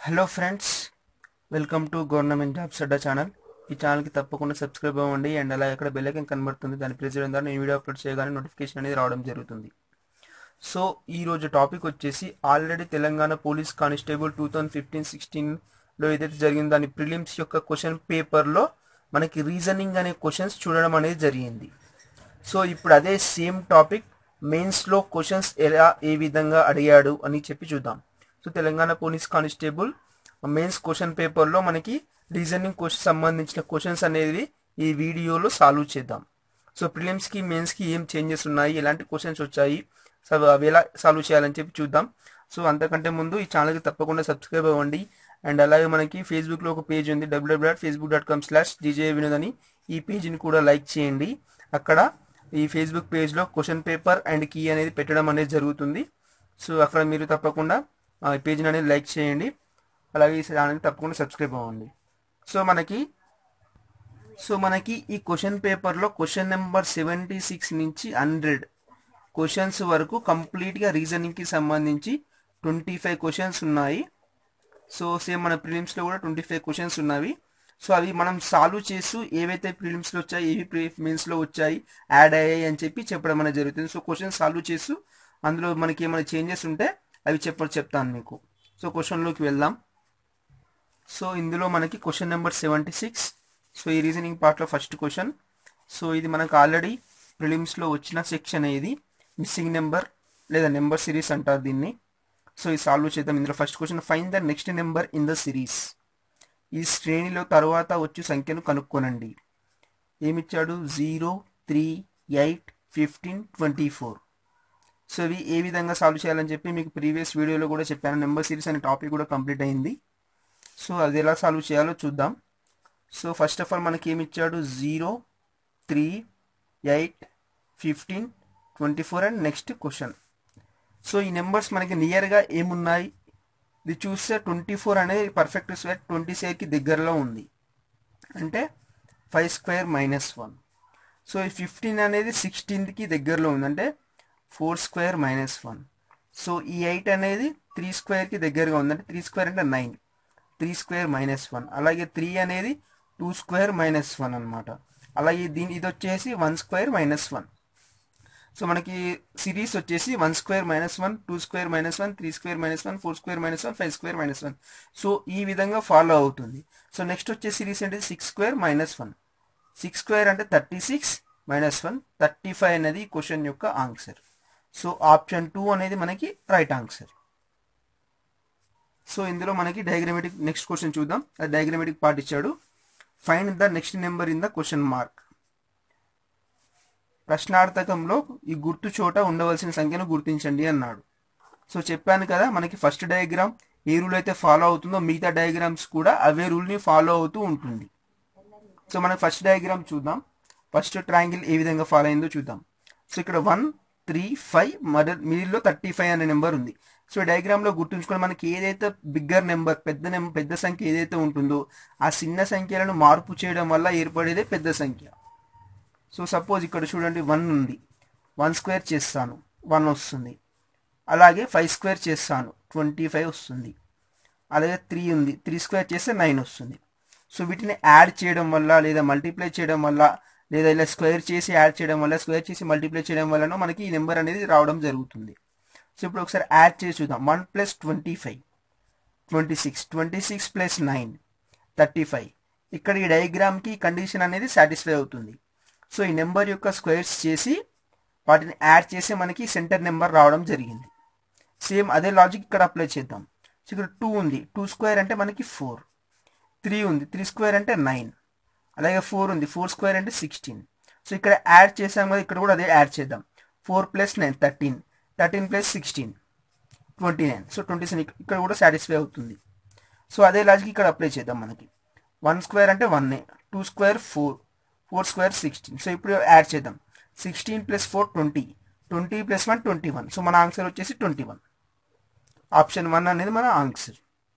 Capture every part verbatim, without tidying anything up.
Hello friends, welcome to government jobs Adda channel. ఈ ఛానల్కి తప్పకుండా సబ్స్క్రైబ్ అవ్వండి అండ్ అలా ఇక్కడ బెల్ ఐకాన్ కనబడుతుంది. దాన్ని ప్రెస్ చేయడం ద్వారా నేను వీడియో అప్లోడ్ చేయగానే నోటిఫికేషన్ అనేది రావడం జరుగుతుంది. సో ఈరోజు టాపిక్ వచ్చేసి already Telangana police constable two thousand fifteen సిక్స్టీన్లో ఏదైతే జరిగిందో దాని ప్రిలిమ్స్ యొక్క క్వశ్చన్ పేపర్లో మనకి రీజనింగ్ అనే క్వశ్చన్స్ చూడడం అనేది జరిగింది. సో ఇప్పుడు అదే సేమ్ టాపిక్ మెయిన్స్లో క్వశ్చన్స్ ఎలా ఏ విధంగా అడిగాడు అని చెప్పి చూద్దాం. So Telangana police constable mains question పేపర్లో మనకి రీజనింగ్ క్వశ్చన్ సంబంధించిన క్వశ్చన్స్ అనేది ఈ వీడియోలో సాల్వ్ చేద్దాం. సో ప్రిలిమ్స్కి మెయిన్స్కి ఏం చేంజెస్ ఉన్నాయి, ఎలాంటి క్వశ్చన్స్ వచ్చాయి, సో అవి ఎలా సాల్వ్ చేయాలని చెప్పి చూద్దాం. సో అంతకంటే ముందు ఈ ఛానల్కి తప్పకుండా సబ్స్క్రైబ్ అవ్వండి అండ్ అలాగే మనకి ఫేస్బుక్లో ఒక పేజ్ ఉంది W W dot Facebook dot com slash G J Vinod అని. ఈ పేజ్ని కూడా లైక్ చేయండి. అక్కడ ఈ ఫేస్బుక్ పేజ్లో క్వశ్చన్ పేపర్ అండ్ కీ అనేది పెట్టడం అనేది జరుగుతుంది. సో అక్కడ మీరు తప్పకుండా ఈ పేజ్ని అనేది లైక్ చేయండి, అలాగే ఈ ఛానల్కి తప్పకుండా సబ్స్క్రైబ్ అవ్వండి. సో మనకి సో మనకి ఈ క్వశ్చన్ పేపర్లో క్వశ్చన్ నెంబర్ సెవెంటీ సిక్స్ నుంచి హండ్రెడ్ క్వశ్చన్స్ వరకు కంప్లీట్గా రీజనింగ్కి సంబంధించి ట్వంటీ ఫైవ్ క్వశ్చన్స్ ఉన్నాయి. సో సేమ్ మన ప్రిలిమ్స్లో కూడా ట్వంటీ ఫైవ్ క్వశ్చన్స్ ఉన్నవి. సో అవి మనం సాల్వ్ చేస్తూ ఏవైతే ప్రిలిమ్స్లో వచ్చాయి, ఏవి మెయిన్స్లో వచ్చాయి, యాడ్ అయ్యాయి అని చెప్పి చెప్పడం అనేది జరుగుతుంది. సో క్వశ్చన్ సాల్వ్ చేస్తూ అందులో మనకి ఏమైనా చేంజెస్ ఉంటే అవి చెప్ప చెప్తాను మీకు. సో క్వశ్చన్లోకి వెళ్దాం. సో ఇందులో మనకి question number seventy six. So ఈ రీజనింగ్ పార్ట్లో ఫస్ట్ క్వశ్చన్. సో ఇది మనకు ఆల్రెడీ ప్రిలిమ్స్లో వచ్చిన సెక్షన్. ఇది మిస్సింగ్ నెంబర్ లేదా నెంబర్ సిరీస్ అంటారు దీన్ని. సో ఇది సాల్వ్ చేద్దాం. ఇందులో first question, find the next number in the series. ఈ శ్రేణిలో తర్వాత వచ్చే సంఖ్యను కనుక్కోనండి. ఏమిచ్చాడు? Zero, three, eight, fifteen, twenty four. So ఇవి ఏ విధంగా సాల్వ్ చేయాలని చెప్పి మీకు ప్రీవియస్ వీడియోలో కూడా చెప్పాను. నెంబర్ సిరీస్ అనే టాపిక్ కూడా కంప్లీట్ అయింది. సో అది ఎలా సాల్వ్ చేయాలో చూద్దాం. సో ఫస్ట్ ఆఫ్ ఆల్ మనకి ఏమి ఇచ్చాడు? Zero, three, eight, fifteen, twenty four and next question. So ఈ నెంబర్స్ మనకి నియర్గా ఏమున్నాయి? ఇది చూస్తే ట్వంటీ ఫోర్ అనేది పర్ఫెక్ట్ స్క్వేర్ ట్వంటీ స్క్వేర్కి దగ్గరలో ఉంది, అంటే five square minus one. So ఈ ఫిఫ్టీన్ అనేది సిక్స్టీన్కి దగ్గరలో ఉంది, అంటే four square minus one. So ఈ ఎయిట్ అనేది త్రీ స్క్వేర్కి దగ్గరగా ఉంది, అంటే త్రీ స్క్వేర్ అంటే nine, three square minus one. అలాగే త్రీ అనేది టూ స్క్వేర్ మైనస్ వన్ అనమాట. అలాగే దీని ఇది వచ్చేసి one square minus one. So మనకి సిరీస్ వచ్చేసి one square minus one, two square minus one, three square minus one, four square minus one, five square minus one. So ఈ విధంగా follow అవుతుంది. సో నెక్స్ట్ వచ్చే సిరీస్ అంటే six square minus one. Six square అంటే thirty six minus one, thirty five అనేది question యొక్క answer. So option two అనేది మనకి రైట్ ఆన్సర్. సో ఇందులో మనకి డయాగ్రమెటిక్ నెక్స్ట్ క్వశ్చన్ చూద్దాం. అది డయాగ్రమెటిక్ పార్ట్ ఇచ్చాడు. Find the next number in the question mark. ప్రశ్నార్థకంలో ఈ గుర్తు చోట ఉండవలసిన సంఖ్యను గుర్తించండి అన్నాడు. సో చెప్పాను కదా, మనకి ఫస్ట్ డయాగ్రామ్ ఏ రూల్ అయితే ఫాలో అవుతుందో మిగతా డయాగ్రామ్స్ కూడా అవే రూల్ని ఫాలో అవుతూ ఉంటుంది. సో మనం ఫస్ట్ డయాగ్రామ్ చూద్దాం. ఫస్ట్ ట్రయాంగిల్ ఏ విధంగా ఫాలో అయిందో చూద్దాం. సో ఇక్కడ వన్, త్రీ, ఫైవ్, మదర్ మిడిల్లో థర్టీ ఫైవ్ అనే నెంబర్ ఉంది. సో డయాగ్రామ్లో గుర్తుంచుకొని మనకి ఏదైతే బిగ్గర్ నెంబర్ పెద్ద నెంబర్ పెద్ద సంఖ్య ఏదైతే ఉంటుందో ఆ చిన్న సంఖ్యలను మార్పు చేయడం వల్ల ఏర్పడేదే పెద్ద సంఖ్య. సో సపోజ్ ఇక్కడ చూడండి, వన్ ఉంది, వన్ స్క్వేర్ చేస్తాను, వన్ వస్తుంది. అలాగే ఫైవ్ స్క్వేర్ చేస్తాను, ట్వంటీ ఫైవ్ వస్తుంది. అలాగే త్రీ ఉంది, త్రీ స్క్వేర్ చేస్తే నైన్ వస్తుంది. సో వీటిని యాడ్ చేయడం వల్ల లేదా మల్టిప్లై చేయడం వల్ల లేదా ఇలా స్క్వేర్ చేసి యాడ్ చేయడం వల్ల, స్క్వేర్ చేసి మల్టిప్లై చేయడం వల్ల మనకి ఈ నెంబర్ అనేది రావడం జరుగుతుంది. సో ఇప్పుడు ఒకసారి యాడ్ చేసి చూద్దాం. One plus twenty five twenty six, twenty six plus nine thirty five. ఇక్కడ ఈ డయాగ్రామ్కి కండిషన్ అనేది సాటిస్ఫై అవుతుంది. సో ఈ నెంబర్ యొక్క స్క్వేర్స్ చేసి వాటిని యాడ్ చేసి మనకి సెంటర్ నెంబర్ రావడం జరిగింది. సేమ్ అదే లాజిక్ ఇక్కడ అప్లై చేద్దాం. సో ఇక్కడ టూ ఉంది, టూ స్క్వేర్ అంటే మనకి ఫోర్. త్రీ ఉంది, త్రీ స్క్వేర్ అంటే నైన్. అలాగే ఫోర్ ఉంది, ఫోర్ స్క్వేర్ అంటే సిక్స్టీన్. సో ఇక్కడ యాడ్ చేసాం కదా, ఇక్కడ కూడా అదే యాడ్ చేద్దాం. Four plus nine thirteen, thirteen plus sixteen twenty nine. So twenty seven ఇక్కడ కూడా సాటిస్ఫై అవుతుంది. సో అదే లాజిక్ ఇక్కడ అప్లై చేద్దాం. మనకి వన్ స్క్వేర్ అంటే one, two square four, four square sixteen. So ఇప్పుడు యాడ్ చేద్దాం. Sixteen plus four twenty, twenty plus one twenty one. So మన ఆన్సర్ వచ్చేసి ట్వంటీ వన్. ఆప్షన్ వన్ అనేది మన ఆన్సర్.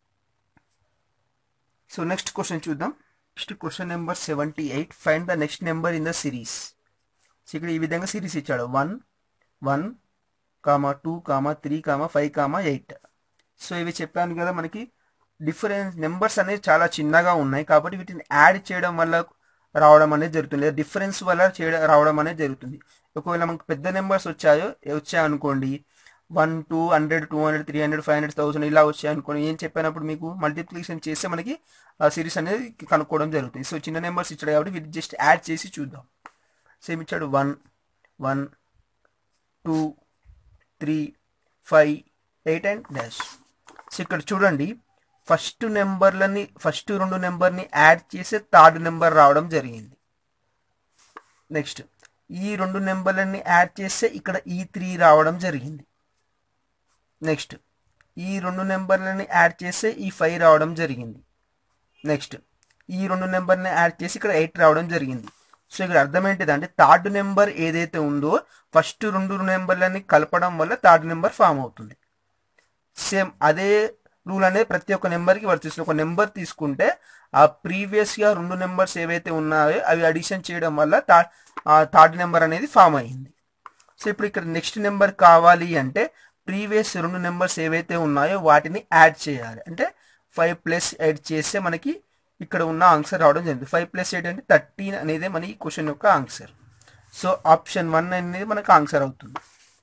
సో నెక్స్ట్ క్వశ్చన్ చూద్దాం. Next question number seventy eight, find the next number in the series. So ఇక్కడ ఈ విధంగా series ఇచ్చాడు. One, one, comma two comma three comma five comma eight. So ఇవి చెప్పాను కదా, మనకి డిఫరెన్స్ నెంబర్స్ అనేది చాలా చిన్నగా ఉన్నాయి కాబట్టి వీటిని యాడ్ చేయడం వల్ల రావడం అనేది జరుగుతుంది, లేదా డిఫరెన్స్ వల్ల చేయడం రావడం అనేది జరుగుతుంది. ఒకవేళ మనకు పెద్ద నెంబర్స్ వచ్చాయో వచ్చాయనుకోండి, one two hundred two hundred three hundred five hundred thousand ఇలా వచ్చాయనుకోండి, ఏం చెప్పినప్పుడు మీకు మల్టిప్లికేషన్ చేస్తే మనకి సిరీస్ అనేది కనుక్కోవడం జరుగుతుంది. సో చిన్న నెంబర్స్ ఇచ్చాడు కాబట్టి వీటి జస్ట్ యాడ్ చేసి చూద్దాం. సేమ్ ఇచ్చాడు one one two three five eight and dash. So ఇక్కడ చూడండి, ఫస్ట్ నెంబర్లని ఫస్ట్ రెండు నెంబర్ని యాడ్ చేసి థర్డ్ నెంబర్ రావడం జరిగింది. నెక్స్ట్ ఈ రెండు నెంబర్లని యాడ్ చేస్తే ఇక్కడ ఈ త్రీ రావడం జరిగింది. నెక్స్ట్ ఈ రెండు నెంబర్లని యాడ్ చేస్తే ఈ ఫైవ్ రావడం జరిగింది. నెక్స్ట్ ఈ రెండు నెంబర్ని యాడ్ చేసి ఇక్కడ ఎయిట్ రావడం జరిగింది. సో ఇక్కడ అర్థం ఏంటిదంటే థర్డ్ నెంబర్ ఏదైతే ఉందో ఫస్ట్ రెండు నెంబర్లని కలపడం వల్ల థర్డ్ నెంబర్ ఫామ్ అవుతుంది. సేమ్ అదే రూల్ అనేది ప్రతి ఒక్క నెంబర్కి వర్తిస్తుంది. ఒక నెంబర్ తీసుకుంటే ఆ ప్రీవియస్గా రెండు నెంబర్స్ ఏవైతే ఉన్నాయో అవి అడిషన్ చేయడం వల్ల థర్డ్ థర్డ్ నెంబర్ అనేది ఫామ్ అయ్యింది. సో ఇప్పుడు ఇక్కడ నెక్స్ట్ నెంబర్ కావాలి అంటే ప్రీవియస్ రెండు నెంబర్స్ ఏవైతే ఉన్నాయో వాటిని యాడ్ చేయాలి. అంటే ఫైవ్ ప్లస్ ఎయిట్ చేస్తే మనకి ఇక్కడ ఉన్న ఆన్సర్ రావడం జరిగింది. ఫైవ్ ప్లస్ ఎయిట్ అంటే థర్టీన్ అనేది మన ఈ క్వశ్చన్ యొక్క ఆన్సర్. సో ఆప్షన్ వన్ అనేది మనకు ఆన్సర్ అవుతుంది.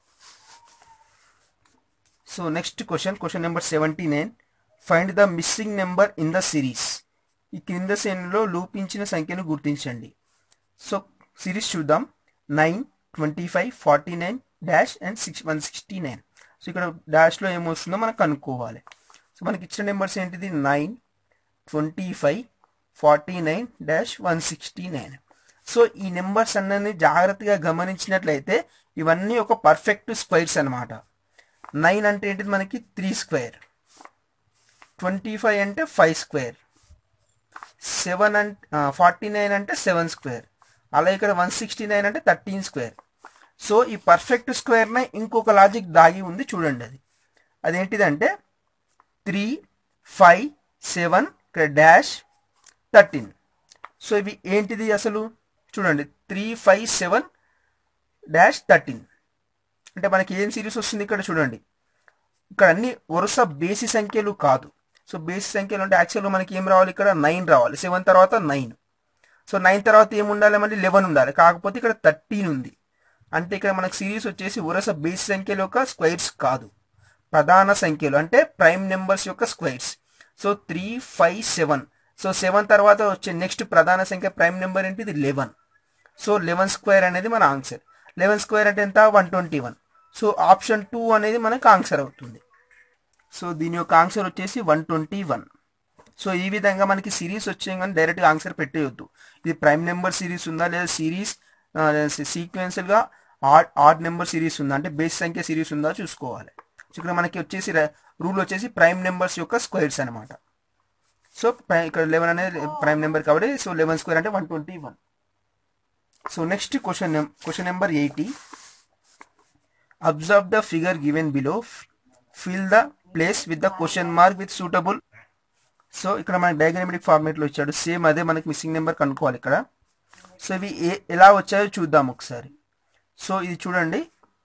So next question question number seventy nine find the missing number in the series. ఈ క్రింద శ్రేణిలో లూపించిన సంఖ్యను గుర్తించండి. సో సిరీస్ చూద్దాం. Nine twenty five forty nine dash and six one sixty nine. So ఇక్కడ డాష్లో ఏమొస్తుందో మనకు కనుక్కోవాలి. సో మనకి ఇచ్చిన నెంబర్స్ ఏంటిది nine twenty five forty nine dash one sixty nine. So ఈ నెంబర్స్ అన్నీ జాగ్రత్తగా గమనించినట్లయితే ఇవన్నీ ఒక పర్ఫెక్ట్ స్క్వేర్స్ అనమాట. నైన్ అంటే ఏంటిది మనకి త్రీ స్క్వేర్, ట్వంటీ ఫైవ్ అంటే ఫైవ్ స్క్వేర్, సెవెన్ అంటే ఫార్టీ నైన్ అంటే సెవెన్ స్క్వేర్, అలా ఇక్కడ వన్ సిక్స్టీ నైన్ అంటే థర్టీన్ స్క్వేర్. సో ఈ పర్ఫెక్ట్ స్క్వేర్నే ఇంకొక లాజిక్ దాగి ఉంది చూడండి. అది అదేంటిదంటే త్రీ ఫైవ్ సెవెన్ ఇక్కడ డాష్ థర్టీన్. సో ఇవి ఏంటిది అసలు చూడండి, three five seven dash thirteen అంటే మనకి ఏం సిరీస్ వస్తుంది ఇక్కడ చూడండి. ఇక్కడ అన్ని వరుస బేసి సంఖ్యలు కాదు. సో బేసి సంఖ్యలు అంటే యాక్చువల్గా మనకి ఏం రావాలి, ఇక్కడ నైన్ రావాలి. సెవెన్ తర్వాత నైన్. సో నైన్ తర్వాత ఏం ఉండాలి, మళ్ళీ లెవెన్ ఉండాలి. కాకపోతే ఇక్కడ థర్టీన్ ఉంది. అంటే ఇక్కడ మనకు సిరీస్ వచ్చేసి వరుస బేసి సంఖ్యల యొక్క స్క్వేర్స్ కాదు, ప్రధాన సంఖ్యలు అంటే ప్రైమ్ నెంబర్స్ యొక్క squares. So three five seven. So seven తర్వాత వచ్చే నెక్స్ట్ ప్రధాన సంఖ్య ప్రైమ్ నెంబర్ ఏంటి, ఇది లెవెన్. సో లెవెన్ స్క్వేర్ అనేది మన ఆన్సర్. లెవెన్ స్క్వేర్ అంటే ఎంత, one twenty one. So option two అనేది మనకు ఆన్సర్ అవుతుంది. సో దీని యొక్క ఆన్సర్ వచ్చేసి వన్ ట్వంటీ వన్. సో ఈ విధంగా మనకి సిరీస్ వచ్చే కానీ డైరెక్ట్గా ఆన్సర్ పెట్టేయొద్దు. ఇది ప్రైమ్ నెంబర్ సిరీస్ ఉందా లేదా సిరీస్ సీక్వెన్షియల్గా ఆడ్ ఆడ్ నెంబర్ సిరీస్ ఉందా అంటే బేస్ సంఖ్య సిరీస్ ఉందా చూసుకోవాలి. సో ఇక్కడ మనకి వచ్చేసి రూల్ వచ్చేసి ప్రైమ్ నెంబర్స్ యొక్క స్క్వేర్స్ అనమాట. సో ఇక్కడ లెవెన్ అనేది ప్రైమ్ నెంబర్ కాబట్టి సో లెవెన్ స్క్వేర్ అంటే one twenty one. So next question question number eighty. Observe the figure given below, fill the place with the question mark with suitable. So ఇక్కడ మనకి diagrammatic ఫార్మేట్లో ఇచ్చాడు. Same అదే మనకి missing number కనుక్కోవాలి ఇక్కడ. So ఇవి ఏ ఎలా వచ్చాయో చూద్దాం ఒకసారి. సో ఇది చూడండి.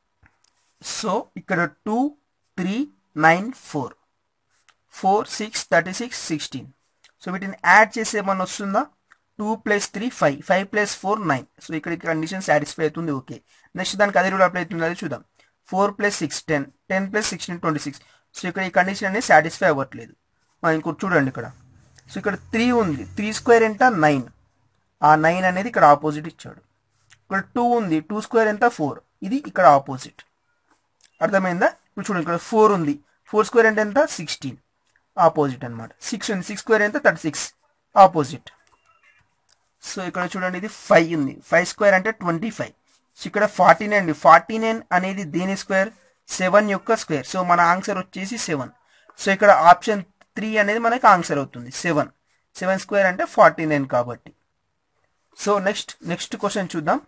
సో ఇక్కడ two three nine four four six thirty six sixteen. So వీటిని యాడ్ చేసి ఏమన్నా వస్తుందా, two plus three five, five plus four nine. So ఇక్కడ కండిషన్ సాటిస్ఫై అవుతుంది. ఓకే, నెక్స్ట్ దానికి అదే రూల్ అప్లై అవుతుంది అది చూద్దాం. Four plus six ten, ten plus sixteen twenty six. So ఇక్కడ ఈ కండిషన్ అనేది సాటిస్ఫై అవ్వట్లేదు. ఇంకోటి చూడండి ఇక్కడ. సో ఇక్కడ త్రీ ఉంది, త్రీ స్క్వేర్ ఎంత నైన్, ఆ నైన్ అనేది ఇక్కడ ఆపోజిట్ ఇచ్చాడు. ఇక్కడ టూ ఉంది, టూ స్క్వేర్ ఎంత ఫోర్, ఇది ఇక్కడ ఆపోజిట్. అర్థమైందా? ఇప్పుడు చూడండి ఇక్కడ ఫోర్ ఉంది, ఫోర్ స్క్వేర్ అంటే ఎంత సిక్స్టీన్, ఆపోజిట్ అనమాట. సిక్స్ ఉంది, సిక్స్ స్క్వేర్ ఎంత థర్టీ సిక్స్, ఆపోజిట్. సో ఇక్కడ చూడండి ఇది ఫైవ్ ఉంది, ఫైవ్ స్క్వేర్ అంటే ట్వంటీ ఫైవ్. సో ఇక్కడ ఫార్టీ నైన్ ఉంది, ఫార్టీ నైన్ అనేది దేని స్క్వేర్, సెవెన్ యొక్క స్క్వేర్. సో మన ఆన్సర్ వచ్చేసి సెవెన్. సో ఇక్కడ ఆప్షన్ త్రీ అనేది మనకి ఆన్సర్ అవుతుంది, సెవెన్. సెవెన్ స్క్వేర్ అంటే ఫార్టీ నైన్ కాబట్టి. సో నెక్స్ట్ నెక్స్ట్ క్వశ్చన్ చూద్దాం.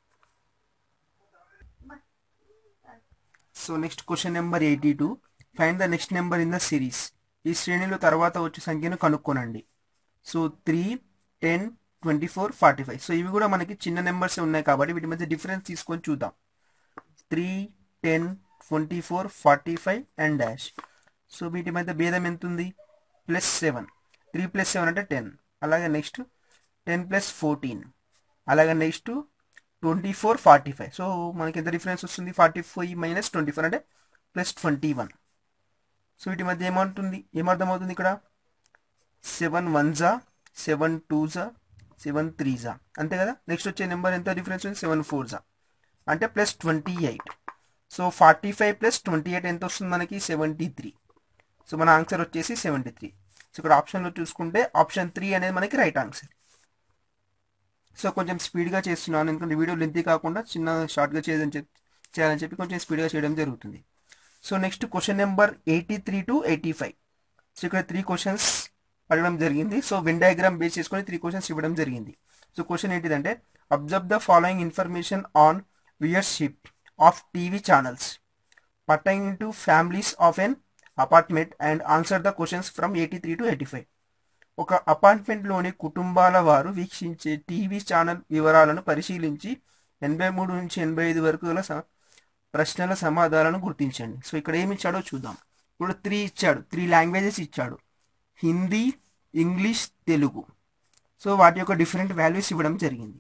So next question number eighty two. Find the next number in the series. ఈ శ్రేణిలో తర్వాత వచ్చే సంఖ్యను కనుక్కోనండి. So three ten twenty four forty five. So ఇవి కూడా మనకి చిన్న నెంబర్స్ ఉన్నాయి కాబట్టి వీటి మధ్య డిఫరెన్స్ తీసుకొని చూద్దాం. Three ten twenty four forty five and dash. So వీటి మధ్య భేదం ఎంత ఉంది, plus seven, three plus seven అంటే టెన్. అలాగే నెక్స్ట్ టెన్ ప్లస్ ఫోర్టీన్, అలాగే next twenty four forty five. So మనకి ఎంత డిఫరెన్స్ వస్తుంది? Forty five minus twenty four అంటే ప్లస్ ట్వంటీ వన్. సో వీటి మధ్య ఏమంటుంది, ఏమర్థమవుతుంది ఇక్కడ? సెవెన్ వన్ జా, సెవెన్ టూ జా, సెవెన్ త్రీ జా, అంతే కదా. నెక్స్ట్ వచ్చే నెంబర్ ఎంత డిఫరెన్స్ ఉంది? సెవెన్ ఫోర్ జా అంటే plus twenty eight. So forty five plus twenty eight ఎంత వస్తుంది మనకి? Seventy three. సో మన ఆన్సర్ వచ్చేసి సెవెంటీ త్రీ. సో ఇక్కడ ఆప్షన్లో చూసుకుంటే ఆప్షన్ త్రీ అనేది మనకి రైట్ ఆన్సర్. సో కొంచెం స్పీడ్గా చేస్తున్నాను, ఎందుకంటే వీడియో లెంతీ కాకుండా చిన్న షార్ట్గా చేయాలని చెప్పి చేయాలని చెప్పి కొంచెం స్పీడ్గా చేయడం జరుగుతుంది. So next question number eighty three to eighty five. So ఇక్కడ త్రీ క్వశ్చన్స్ అడగడం జరిగింది. సో వెన్ డయాగ్రామ్ బేస్ చేసుకొని త్రీ క్వశ్చన్స్ ఇవ్వడం జరిగింది. సో క్వశ్చన్ ఏంటిదంటే, observe the following information on viewership of TV channels pertaining to families of an apartment and answer the questions from eighty three to eighty five. ఒక అపార్ట్మెంట్లోని కుటుంబాల వారు వీక్షించే TV channel వివరాలను పరిశీలించి ఎనభై మూడు నుంచి ఎనభై ఐదు వరకు గల ప్రశ్నల సమాధానాలను గుర్తించండి. సో ఇక్కడ ఏమి ఇచ్చాడో చూద్దాం. ఇప్పుడు త్రీ ఇచ్చాడు, త్రీ లాంగ్వేజెస్ ఇచ్చాడు, హిందీ, ఇంగ్లీష్, తెలుగు. సో వాటి యొక్క డిఫరెంట్ వాల్యూస్ ఇవ్వడం జరిగింది.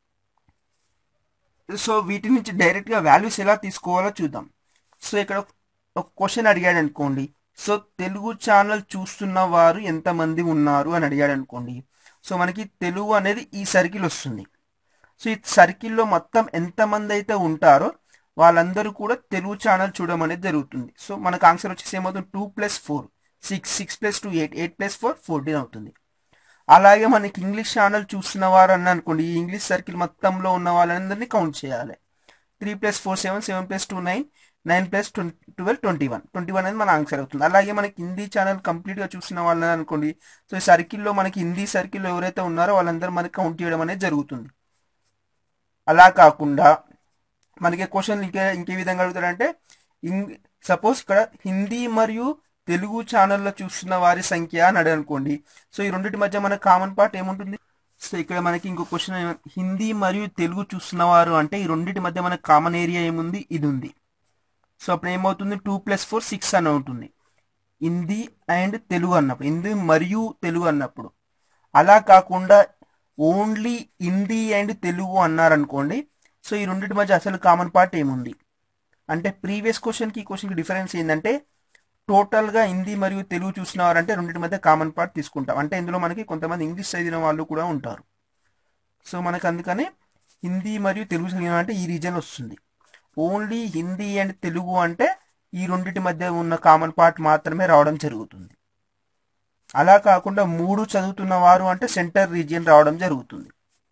సో వీటి నుంచి డైరెక్ట్గా వాల్యూస్ ఎలా తీసుకోవాలో చూద్దాం. సో ఇక్కడ ఒక క్వశ్చన్ అడిగాడు అనుకోండి. సో తెలుగు ఛానల్ చూస్తున్న వారు ఎంతమంది ఉన్నారు అని అడిగాడు అనుకోండి. సో మనకి తెలుగు అనేది ఈ సర్కిల్ వస్తుంది. సో ఈ సర్కిల్లో మొత్తం ఎంతమంది అయితే ఉంటారో వాళ్ళందరూ కూడా తెలుగు ఛానల్ చూడడం అనేది జరుగుతుంది. సో మనకు ఆన్సర్ వచ్చేసి ఏమవుతుంది? Two plus four six, six plus two eight, eight plus four fourteen అవుతుంది. అలాగే మనకి ఇంగ్లీష్ ఛానల్ చూస్తున్న వారు అన్న అనుకోండి, ఈ ఇంగ్లీష్ సర్కిల్ మొత్తంలో ఉన్న వాళ్ళందరినీ కౌంట్ చేయాలి. Three plus four seven, seven plus two nine, nine plus twelve twenty one, twenty one అనేది మన ఆన్సర్ అవుతుంది. అలాగే మనకి హిందీ ఛానల్ కంప్లీట్గా చూసిన వాళ్ళని అనుకోండి. సో ఈ సర్కిల్లో మనకి హిందీ సర్కిల్లో ఎవరైతే ఉన్నారో వాళ్ళందరూ మనకి కౌంట్ చేయడం అనేది జరుగుతుంది. అలా కాకుండా మనకి క్వశ్చన్ ఇంకే ఇంకే విధంగా అడుగుతాడంటే, ఇంగ్ సపోజ్ ఇక్కడ హిందీ మరియు తెలుగు ఛానల్లో చూస్తున్న వారి సంఖ్య అని అడిగాడు అనుకోండి. సో ఈ రెండింటి మధ్య మన కామన్ పార్ట్ ఏముంటుంది? సో ఇక్కడ మనకి ఇంకో క్వశ్చన్, హిందీ మరియు తెలుగు చూస్తున్న వారు అంటే ఈ రెండింటి మధ్య మనకు కామన్ ఏరియా ఏముంది? ఇది ఉంది. సో అప్పుడు ఏమవుతుంది? టూ ప్లస్ ఫోర్ సిక్స్ అని ఉంటుంది హిందీ అండ్ తెలుగు అన్నప్పుడు, హిందీ మరియు తెలుగు అన్నప్పుడు. అలా కాకుండా ఓన్లీ హిందీ అండ్ తెలుగు అన్నారనుకోండి. సో ఈ రెండింటి మధ్య అసలు కామన్ పార్ట్ ఏముంది అంటే, ప్రీవియస్ క్వశ్చన్కి ఈ క్వశ్చన్కి డిఫరెన్స్ ఏంటంటే, టోటల్గా హిందీ మరియు తెలుగు చూసినవారంటే రెండింటి మధ్య కామన్ పార్ట్ తీసుకుంటాం. అంటే ఇందులో మనకి కొంతమంది ఇంగ్లీష్ చదివిన వాళ్ళు కూడా ఉంటారు. సో మనకు అందుకనే హిందీ మరియు తెలుగు చదివిన అంటే ఈ రీజన్ వస్తుంది. ఓన్లీ హిందీ అండ్ తెలుగు అంటే ఈ రెండింటి మధ్య ఉన్న కామన్ పార్ట్ మాత్రమే రావడం జరుగుతుంది. అలా కాకుండా మూడు చదువుతున్న వారు అంటే సెంటర్ రీజియన్ రావడం జరుగుతుంది.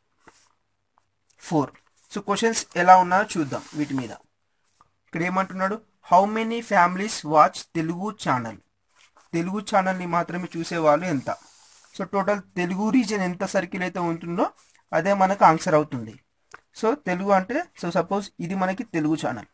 ఫోర్. సో క్వశ్చన్స్ ఎలా ఉన్నాయో చూద్దాం వీటి మీద. ఇక్కడ ఏమంటున్నాడు? How many families watch Telugu channel. Telugu ఛానల్ని మాత్రమే చూసేవాళ్ళు ఎంత. సో టోటల్ తెలుగు రీజియన్ ఎంత సర్కిల్ అయితే ఉంటుందో అదే మనకు ఆన్సర్ అవుతుంది. సో తెలుగు అంటే, సో సపోజ్ ఇది మనకి తెలుగు ఛానల్.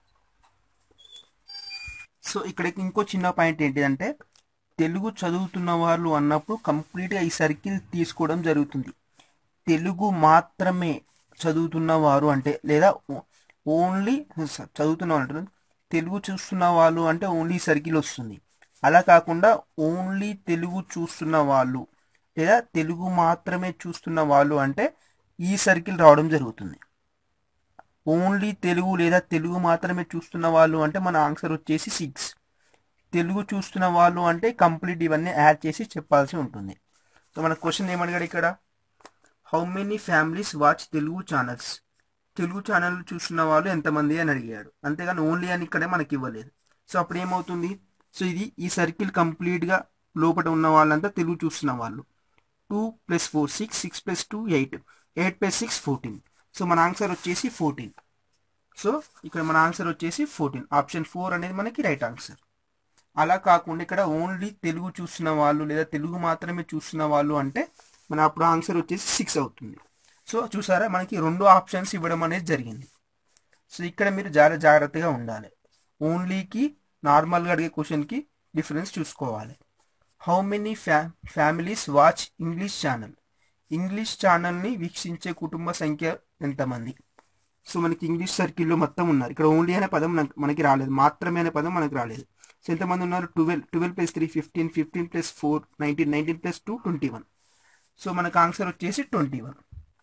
సో ఇక్కడ ఇంకో చిన్న పాయింట్ ఏంటిదంటే, తెలుగు చదువుతున్న వాళ్ళు అన్నప్పుడు కంప్లీట్గా ఈ సర్కిల్ తీసుకోవడం జరుగుతుంది. తెలుగు మాత్రమే చదువుతున్న వారు అంటే, లేదా ఓన్లీ చదువుతున్న వాళ్ళు అంటున్నారు, తెలుగు చూస్తున్న వాళ్ళు అంటే ఓన్లీ సర్కిల్ వస్తుంది. అలా కాకుండా ఓన్లీ తెలుగు చూస్తున్న వాళ్ళు లేదా తెలుగు మాత్రమే చూస్తున్న వాళ్ళు అంటే ఈ సర్కిల్ రావడం జరుగుతుంది. ఓన్లీ తెలుగు లేదా తెలుగు మాత్రమే చూస్తున్న వాళ్ళు అంటే మన ఆన్సర్ వచ్చేసి సిక్స్. తెలుగు చూస్తున్న వాళ్ళు అంటే కంప్లీట్ ఇవన్నీ యాడ్ చేసి చెప్పాల్సి ఉంటుంది. సో మన క్వశ్చన్ ఏమడిగాడు ఇక్కడ? How many families watch Telugu channels. Telugu channel చూస్తున్న వాళ్ళు ఎంతమంది అని అడిగాడు. అంతేగాని ఓన్లీ అని ఇక్కడే మనకి ఇవ్వలేదు. సో అప్పుడు ఏమవుతుంది? సో ఇది ఈ సర్కిల్ కంప్లీట్గా లోపల ఉన్న వాళ్ళంతా తెలుగు చూస్తున్న వాళ్ళు. Two plus four six, six plus two eight, eight plus six fourteen. So మన ఆన్సర్ వచ్చేసి ఫోర్టీన్. సో ఇక్కడ మన ఆన్సర్ వచ్చేసి ఫోర్టీన్. ఆప్షన్ ఫోర్ అనేది మనకి రైట్ ఆన్సర్. అలా కాకుండా ఇక్కడ ఓన్లీ తెలుగు చూస్తున్న వాళ్ళు లేదా తెలుగు మాత్రమే చూస్తున్న వాళ్ళు అంటే మన అప్పుడు ఆన్సర్ వచ్చేసి సిక్స్ అవుతుంది. సో చూసారా, మనకి రెండు ఆప్షన్స్ ఇవ్వడం అనేది జరిగింది. సో ఇక్కడ మీరు చాలా జాగ్రత్తగా ఉండాలి. ఓన్లీకి నార్మల్గా అడిగే క్వశ్చన్కి డిఫరెన్స్ చూసుకోవాలి. How many fa families watch English channel. English ఛానల్ని వీక్షించే కుటుంబ సంఖ్య ఎంతమంది? సో మనకి ఇంగ్లీష్ సర్కిల్లో మొత్తం ఉన్నారు. ఇక్కడ ఓన్లీ అనే పదం మనకి రాలేదు, మాత్రమే అనే పదం మనకి రాలేదు. సో ఎంతమంది ఉన్నారు? Twelve twelve plus three fifteen, fifteen plus four nineteen, nineteen plus two twenty one. So మనకు ఆన్సర్ వచ్చేసి ట్వంటీ వన్.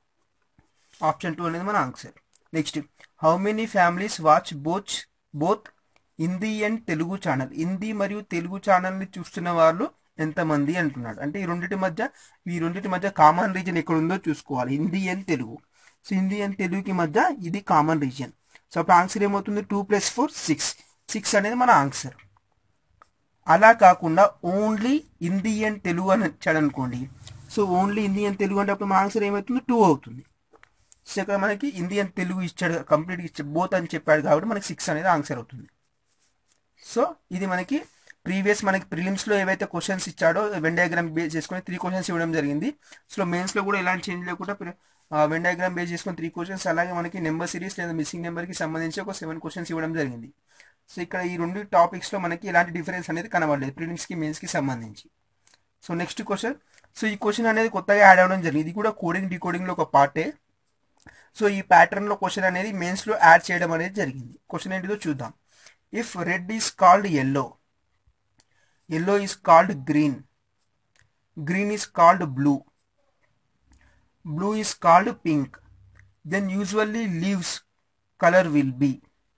ఆప్షన్ టూ అనేది మన answer. Next, how many families watch both both Hindi and Telugu channel? Hindi మరియు తెలుగు ఛానల్ని చూస్తున్న వాళ్ళు ఎంతమంది అంటున్నాడు. అంటే ఈ రెండింటి మధ్య ఈ రెండింటి మధ్య కామన్ రీజన్ ఎక్కడ ఉందో చూసుకోవాలి. Hindi and Telugu. So Hindi and తెలుగుకి మధ్య ఇది కామన్ రీజన్. సో అప్పుడు ఆన్సర్ ఏమవుతుంది? Two plus four six. Six అనేది మన ఆన్సర్. అలా కాకుండా ఓన్లీ హిందీ అండ్ తెలుగు అని వచ్చాడు అనుకోండి. So only Hindi and Telugu అంటే అప్పుడు మన ఆన్సర్ ఏమవుతుంది? టూ అవుతుంది. సో ఇక్కడ మనకి హిందీ అండ్ తెలుగు ఇచ్చాడు, కంప్లీట్గా ఇచ్చాడు, బోత్ అని చెప్పాడు కాబట్టి మనకి సిక్స్ అనేది ఆన్సర్ అవుతుంది. సో ఇది మనకి ప్రీవియస్ మనకి ప్రిలిమ్స్లో ఏవైతే క్వశ్చన్స్ ఇచ్చాడో వెన్ డయాగ్రామ్ బేస్ చేసుకొని త్రీ క్వశ్చన్స్ ఇవ్వడం జరిగింది. సో మెయిన్స్లో కూడా ఎలాంటి చేంజ్ లేకుండా వెన్ డయాగ్రామ్ బేస్ చేసుకొని త్రీ క్వశ్చన్స్, అలాగే మనకి నెంబర్ సిరీస్ లేదా మిస్సింగ్ నెంబర్కి సంబంధించి ఒక సెవెన్ క్వశ్చన్స్ ఇవ్వడం జరిగింది. సో ఇక్కడ ఈ రెండు టాపిక్స్లో మనకి ఎలాంటి డిఫరెన్స్ అనేది కనబడలేదు ప్రిలిమ్స్కి మెయిన్స్కి సంబంధించి. So next question. సో ఈ క్వశ్చన్ అనేది కొత్తగా యాడ్ అవ్వడం జరిగింది. ఇది కూడా కోడింగ్ డీకోడింగ్లో ఒక పార్టే. సో ఈ ప్యాటర్న్లో క్వశ్చన్ అనేది మెయిన్స్లో యాడ్ చేయడం అనేది జరిగింది. క్వశ్చన్ ఏంటిదో చూద్దాం. If red is called yellow, yellow is called green, green is called blue, blue is called pink, then usually leaves colour will be.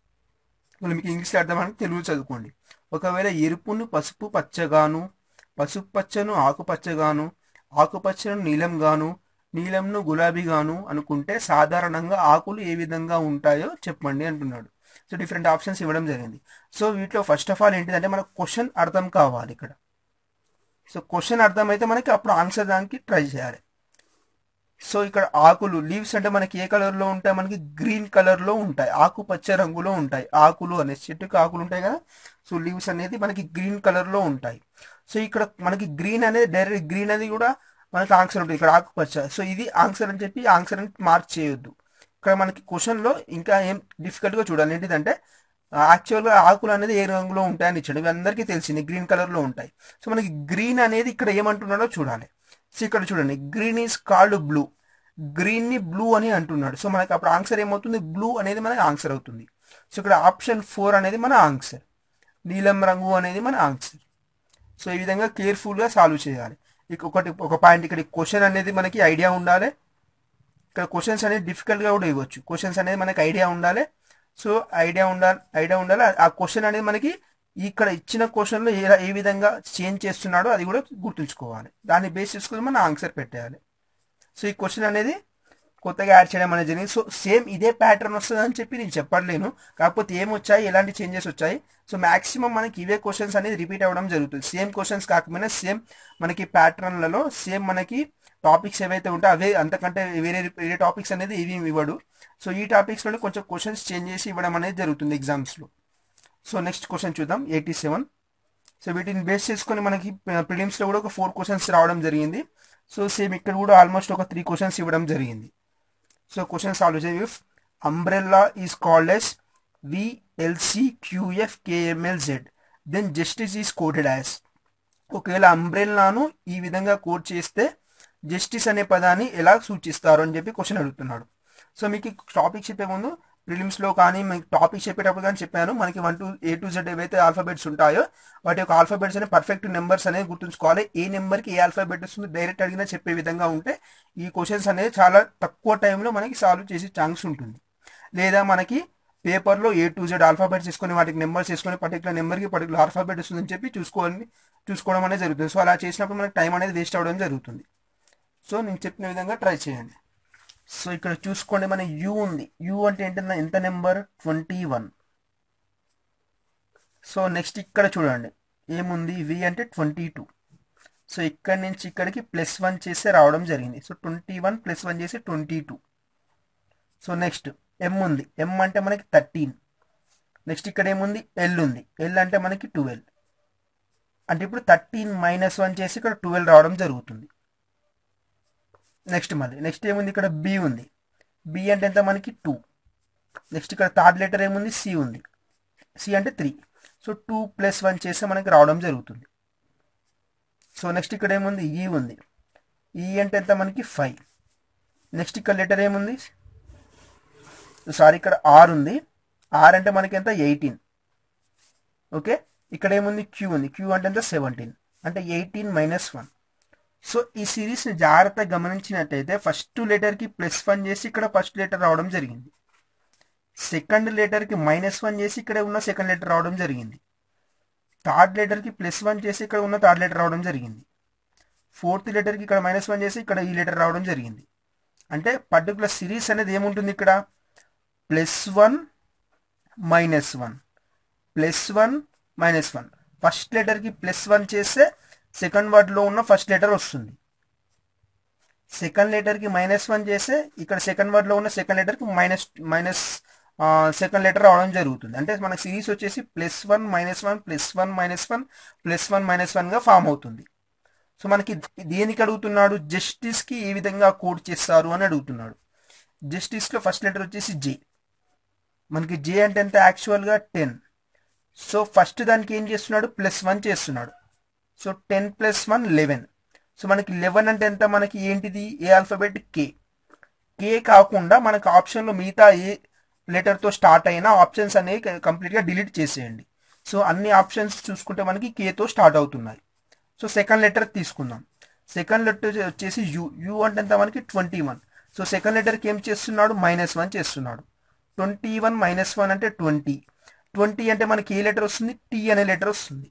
మీకు ఇంగ్లీష్లో అర్థమని తెలుగు చదువుకోండి. ఒకవేళ ఎరుపును పసుపు పచ్చగాను, పసుపు పచ్చను ఆకుపచ్చగాను, ఆకుపచ్చను నీలంగాను, నీలంను గులాబీగాను అనుకుంటే సాధారణంగా ఆకులు ఏ విధంగా ఉంటాయో చెప్పండి అంటున్నాడు. సో డిఫరెంట్ ఆప్షన్స్ ఇవ్వడం జరిగింది. సో వీటిలో ఫస్ట్ ఆఫ్ ఆల్ ఏంటిదంటే మనకు క్వశ్చన్ అర్థం కావాలి ఇక్కడ. సో క్వశ్చన్ అర్థమైతే మనకి అప్పుడు ఆన్సర్ దానికి ట్రై చేయాలి. సో ఇక్కడ ఆకులు, లీవ్స్ అంటే మనకి ఏ కలర్లో ఉంటాయి? మనకి గ్రీన్ కలర్లో ఉంటాయి, ఆకుపచ్చ రంగులో ఉంటాయి. ఆకులు అనే చెట్టుకి ఆకులు ఉంటాయి కదా. సో లీవ్స్ అనేది మనకి గ్రీన్ కలర్లో ఉంటాయి. సో ఇక్కడ మనకి గ్రీన్ అనేది డైరెక్ట్ గ్రీన్ అనేది కూడా మనకి ఆన్సర్ ఉంటుంది. ఇక్కడ ఆకుపచ్చ. సో ఇది ఆన్సర్ అని చెప్పి ఆన్సర్ అని మార్క్ చేయొద్దు. ఇక్కడ మనకి క్వశ్చన్లో ఇంకా ఏం డిఫికల్ట్గా చూడాలి ఏంటిదంటే యాక్చువల్గా ఆకులు అనేది ఏ రంగులో ఉంటాయని ఇచ్చాడు. ఇవి అందరికీ తెలిసింది గ్రీన్ కలర్లో ఉంటాయి. సో మనకి గ్రీన్ అనేది ఇక్కడ ఏమంటున్నాడో చూడాలి. సో ఇక్కడ చూడండి, గ్రీన్ ఈజ్ కాల్డ్ బ్లూ, గ్రీన్ని బ్లూ అని అంటున్నాడు. సో మనకి అప్పుడు ఆన్సర్ ఏమవుతుంది? బ్లూ అనేది మనకి ఆన్సర్ అవుతుంది. సో ఇక్కడ ఆప్షన్ ఫోర్ అనేది మన ఆన్సర్, నీలం రంగు అనేది మన ఆన్సర్. సో ఈ విధంగా కేర్ఫుల్గా సాల్వ్ చేయాలి. ఇక ఒకటి ఒక పాయింట్, ఇక్కడ క్వశ్చన్ అనేది మనకి ఐడియా ఉండాలి. ఇక్కడ క్వశ్చన్స్ అనేది డిఫికల్ట్గా కూడా ఇవ్వచ్చు. క్వశ్చన్స్ అనేది మనకి ఐడియా ఉండాలి. సో ఐడియా ఉండాలి ఐడియా ఉండాలి ఆ క్వశ్చన్ అనేది మనకి ఇక్కడ ఇచ్చిన క్వశ్చన్లో ఏ ఏ విధంగా చేంజ్ చేస్తున్నాడో అది కూడా గుర్తుంచుకోవాలి. దాన్ని బేస్ చేసుకుని మనం ఆన్సర్ పెట్టేయాలి. సో ఈ క్వశ్చన్ అనేది కొత్తగా యాడ్ చేయడం అనేది జరిగింది. సో సేమ్ ఇదే ప్యాటర్న్ వస్తుంది అని చెప్పి నేను చెప్పలేను. కాకపోతే ఏం వచ్చాయి, ఎలాంటి చేంజెస్ వచ్చాయి. సో మాక్సిమం మనకి ఇవే క్వశ్చన్స్ అనేది రిపీట్ అవ్వడం జరుగుతుంది. సేమ్ క్వశ్చన్స్ కాకపోయినా సేమ్ మనకి ప్యాటర్న్లలో సేమ్ మనకి టాపిక్స్ ఏవైతే ఉంటాయో అవే, అంతకంటే వేరే వేరే టాపిక్స్ అనేది ఏవి ఇవ్వడు. సో ఈ టాపిక్స్లోనే కొంచెం క్వశ్చన్స్ చేంజ్ చేసి ఇవ్వడం అనేది జరుగుతుంది ఎగ్జామ్స్లో. సో నెక్స్ట్ క్వశ్చన్ చూద్దాం. Eighty seven. సో వీటిని బేస్ చేసుకొని మనకి ప్రిలిమ్స్లో కూడా ఒక ఫోర్ క్వశ్చన్స్ రావడం జరిగింది. సో సేమ్ ఇక్కడ కూడా ఆల్మోస్ట్ ఒక త్రీ క్వశ్చన్స్ ఇవ్వడం జరిగింది. సో క్వశ్చన్ సాల్వ్ చేసి, if umbrella is called S VLCQFKMLZ then justice is coded as. ఒకవేళ అంబ్రెల్లాను ఈ విధంగా కోడ్ చేస్తే జస్టిస్ అనే పదాన్ని ఎలా సూచిస్తారు అని చెప్పి క్వశ్చన్ అడుగుతున్నాడు. సో మీకు టాపిక్ చెప్పే ముందు ప్రిలిమ్స్లో కానీ మీకు టాపిక్ చెప్పేటప్పుడు కానీ చెప్పాను, మనకి one to A to Z ఏవైతే ఆల్ఫాబెట్స్ ఉంటాయో వాటి యొక్క ఆల్ఫాబెట్స్ అనే పర్ఫెక్ట్ నెంబర్స్ అనేది గుర్తుంచుకోవాలి. ఏ నెంబర్కి ఏ ఆల్ఫాబెట్ వస్తుందో డైరెక్ట్ అడిగినా చెప్పే విధంగా ఉంటే ఈ క్వశ్చన్స్ అనేది చాలా తక్కువ టైంలో మనకి సాల్వ్ చేసే ఛాన్స్ ఉంటుంది. లేదా మనకి పేపర్లో ఏ టు జెడ్ ఆల్ఫాబెట్స్ తీసుకొని వాటికి నెంబర్స్ వేసుకొని పర్టికులర్ నెంబర్కి పర్టికులర్ ఆల్ఫాబెట్ వస్తుందని చెప్పి చూసుకోవాలని చూసుకోవడం అనేది జరుగుతుంది. సో అలా చేసినప్పుడు మనకి టైం అనేది వేస్ట్ అవ్వడం జరుగుతుంది. సో నేను చెప్పిన విధంగా ట్రై చేయండి. సో ఇక్కడ చూసుకోండి, మన యూ ఉంది. యూ అంటే ఏంటన్నా ఎంత నెంబర్? Twenty one. సో నెక్స్ట్ ఇక్కడ చూడండి ఏముంది? వి అంటే ట్వంటీ టూ. సో ఇక్కడి నుంచి ఇక్కడికి ప్లస్ వన్ చేస్తే రావడం జరిగింది. So twenty one plus one చేసి twenty two. So next M ఉంది. ఎం అంటే మనకి థర్టీన్. నెక్స్ట్ ఇక్కడ ఏముంది? ఎల్ ఉంది. ఎల్ అంటే మనకి ట్వెల్వ్. అంటే ఇప్పుడు థర్టీన్ మైనస్ వన్ చేసి ఇక్కడ ట్వెల్వ్ రావడం జరుగుతుంది. నెక్స్ట్ మళ్ళీ నెక్స్ట్ ఏముంది? ఇక్కడ బి ఉంది. బి అంటే ఎంత? మనకి టూ. నెక్స్ట్ ఇక్కడ థర్డ్ లెటర్ ఏముంది? సి ఉంది. సి అంటే three. So two plus one చేస్తే మనకి రావడం జరుగుతుంది. సో నెక్స్ట్ ఇక్కడ ఏముంది? ఈ ఉంది. ఈ అంటే ఎంత? మనకి ఫైవ్. నెక్స్ట్ ఇక్కడ లెటర్ ఏముంది? సారీ ఇక్కడ ఆర్ ఉంది. ఆర్ అంటే మనకి ఎంత? ఎయిటీన్. ఓకే, ఇక్కడ ఏముంది క్యూ ఉంది, క్యూ అంటే ఎంత సెవెంటీన్, అంటే ఎయిటీన్ మైనస్ వన్. సో ఈ సిరీస్ని జాగ్రత్తగా గమనించినట్టయితే ఫస్ట్ లెటర్కి ప్లస్ వన్ చేసి ఇక్కడ ఫస్ట్ లెటర్ రావడం జరిగింది, సెకండ్ లెటర్కి మైనస్ వన్ చేసి ఇక్కడ ఉన్న సెకండ్ లెటర్ రావడం జరిగింది, థర్డ్ లెటర్కి ప్లస్ వన్ చేసి ఇక్కడ ఉన్న థర్డ్ లెటర్ రావడం జరిగింది, ఫోర్త్ లెటర్కి ఇక్కడ మైనస్ వన్ చేసి ఇక్కడ ఈ లెటర్ రావడం జరిగింది. అంటే పర్టికులర్ సిరీస్ అనేది ఏముంటుంది ఇక్కడ plus one minus one, plus one minus one. First లెటర్కి ప్లస్ వన్ చేస్తే సెకండ్ వర్డ్లో ఉన్న ఫస్ట్ లెటర్ వస్తుంది, సెకండ్ లెటర్కి మైనస్ వన్ చేస్తే ఇక్కడ సెకండ్ వర్డ్లో ఉన్న సెకండ్ లెటర్కి మైనస్ మైనస్ సెకండ్ లెటర్ రావడం జరుగుతుంది. అంటే మనకి సిరీస్ వచ్చేసి plus one minus one plus one minus one plus one minus వన్గా ఫామ్ అవుతుంది. సో మనకి దేనికి అడుగుతున్నాడు, జస్టిస్కి ఏ విధంగా కోడ్ చేస్తారు అని అడుగుతున్నాడు. జస్టిస్లో ఫస్ట్ లెటర్ వచ్చేసి జే, మనకి జే అంటే ఎంత యాక్చువల్గా టెన్. సో ఫస్ట్ దానికి ఏం చేస్తున్నాడు ప్లస్ వన్ చేస్తున్నాడు. So ten plus one eleven. So మనకి లెవెన్ అంటే ఎంత, మనకి ఏంటిది ఏ ఆల్ఫాబెట్ కే. కే కాకుండా మనకు ఆప్షన్లో మిగతా ఏ లెటర్తో స్టార్ట్ అయిన ఆప్షన్స్ అనేవి కంప్లీట్గా డిలీట్ చేసేయండి. సో అన్ని ఆప్షన్స్ చూసుకుంటే మనకి కేతో స్టార్ట్ అవుతున్నాయి. సో సెకండ్ లెటర్ తీసుకుందాం. సెకండ్ లెటర్ వచ్చేసి యూ, యూ అంటే ఎంత మనకి ట్వంటీ వన్. సో సెకండ్ లెటర్కి ఏం చేస్తున్నాడు మైనస్ వన్ చేస్తున్నాడు. ట్వంటీ వన్ మైనస్ వన్ అంటే ట్వంటీ. ట్వంటీ అంటే మనకి ఏ లెటర్ వస్తుంది, టీ అనే లెటర్ వస్తుంది.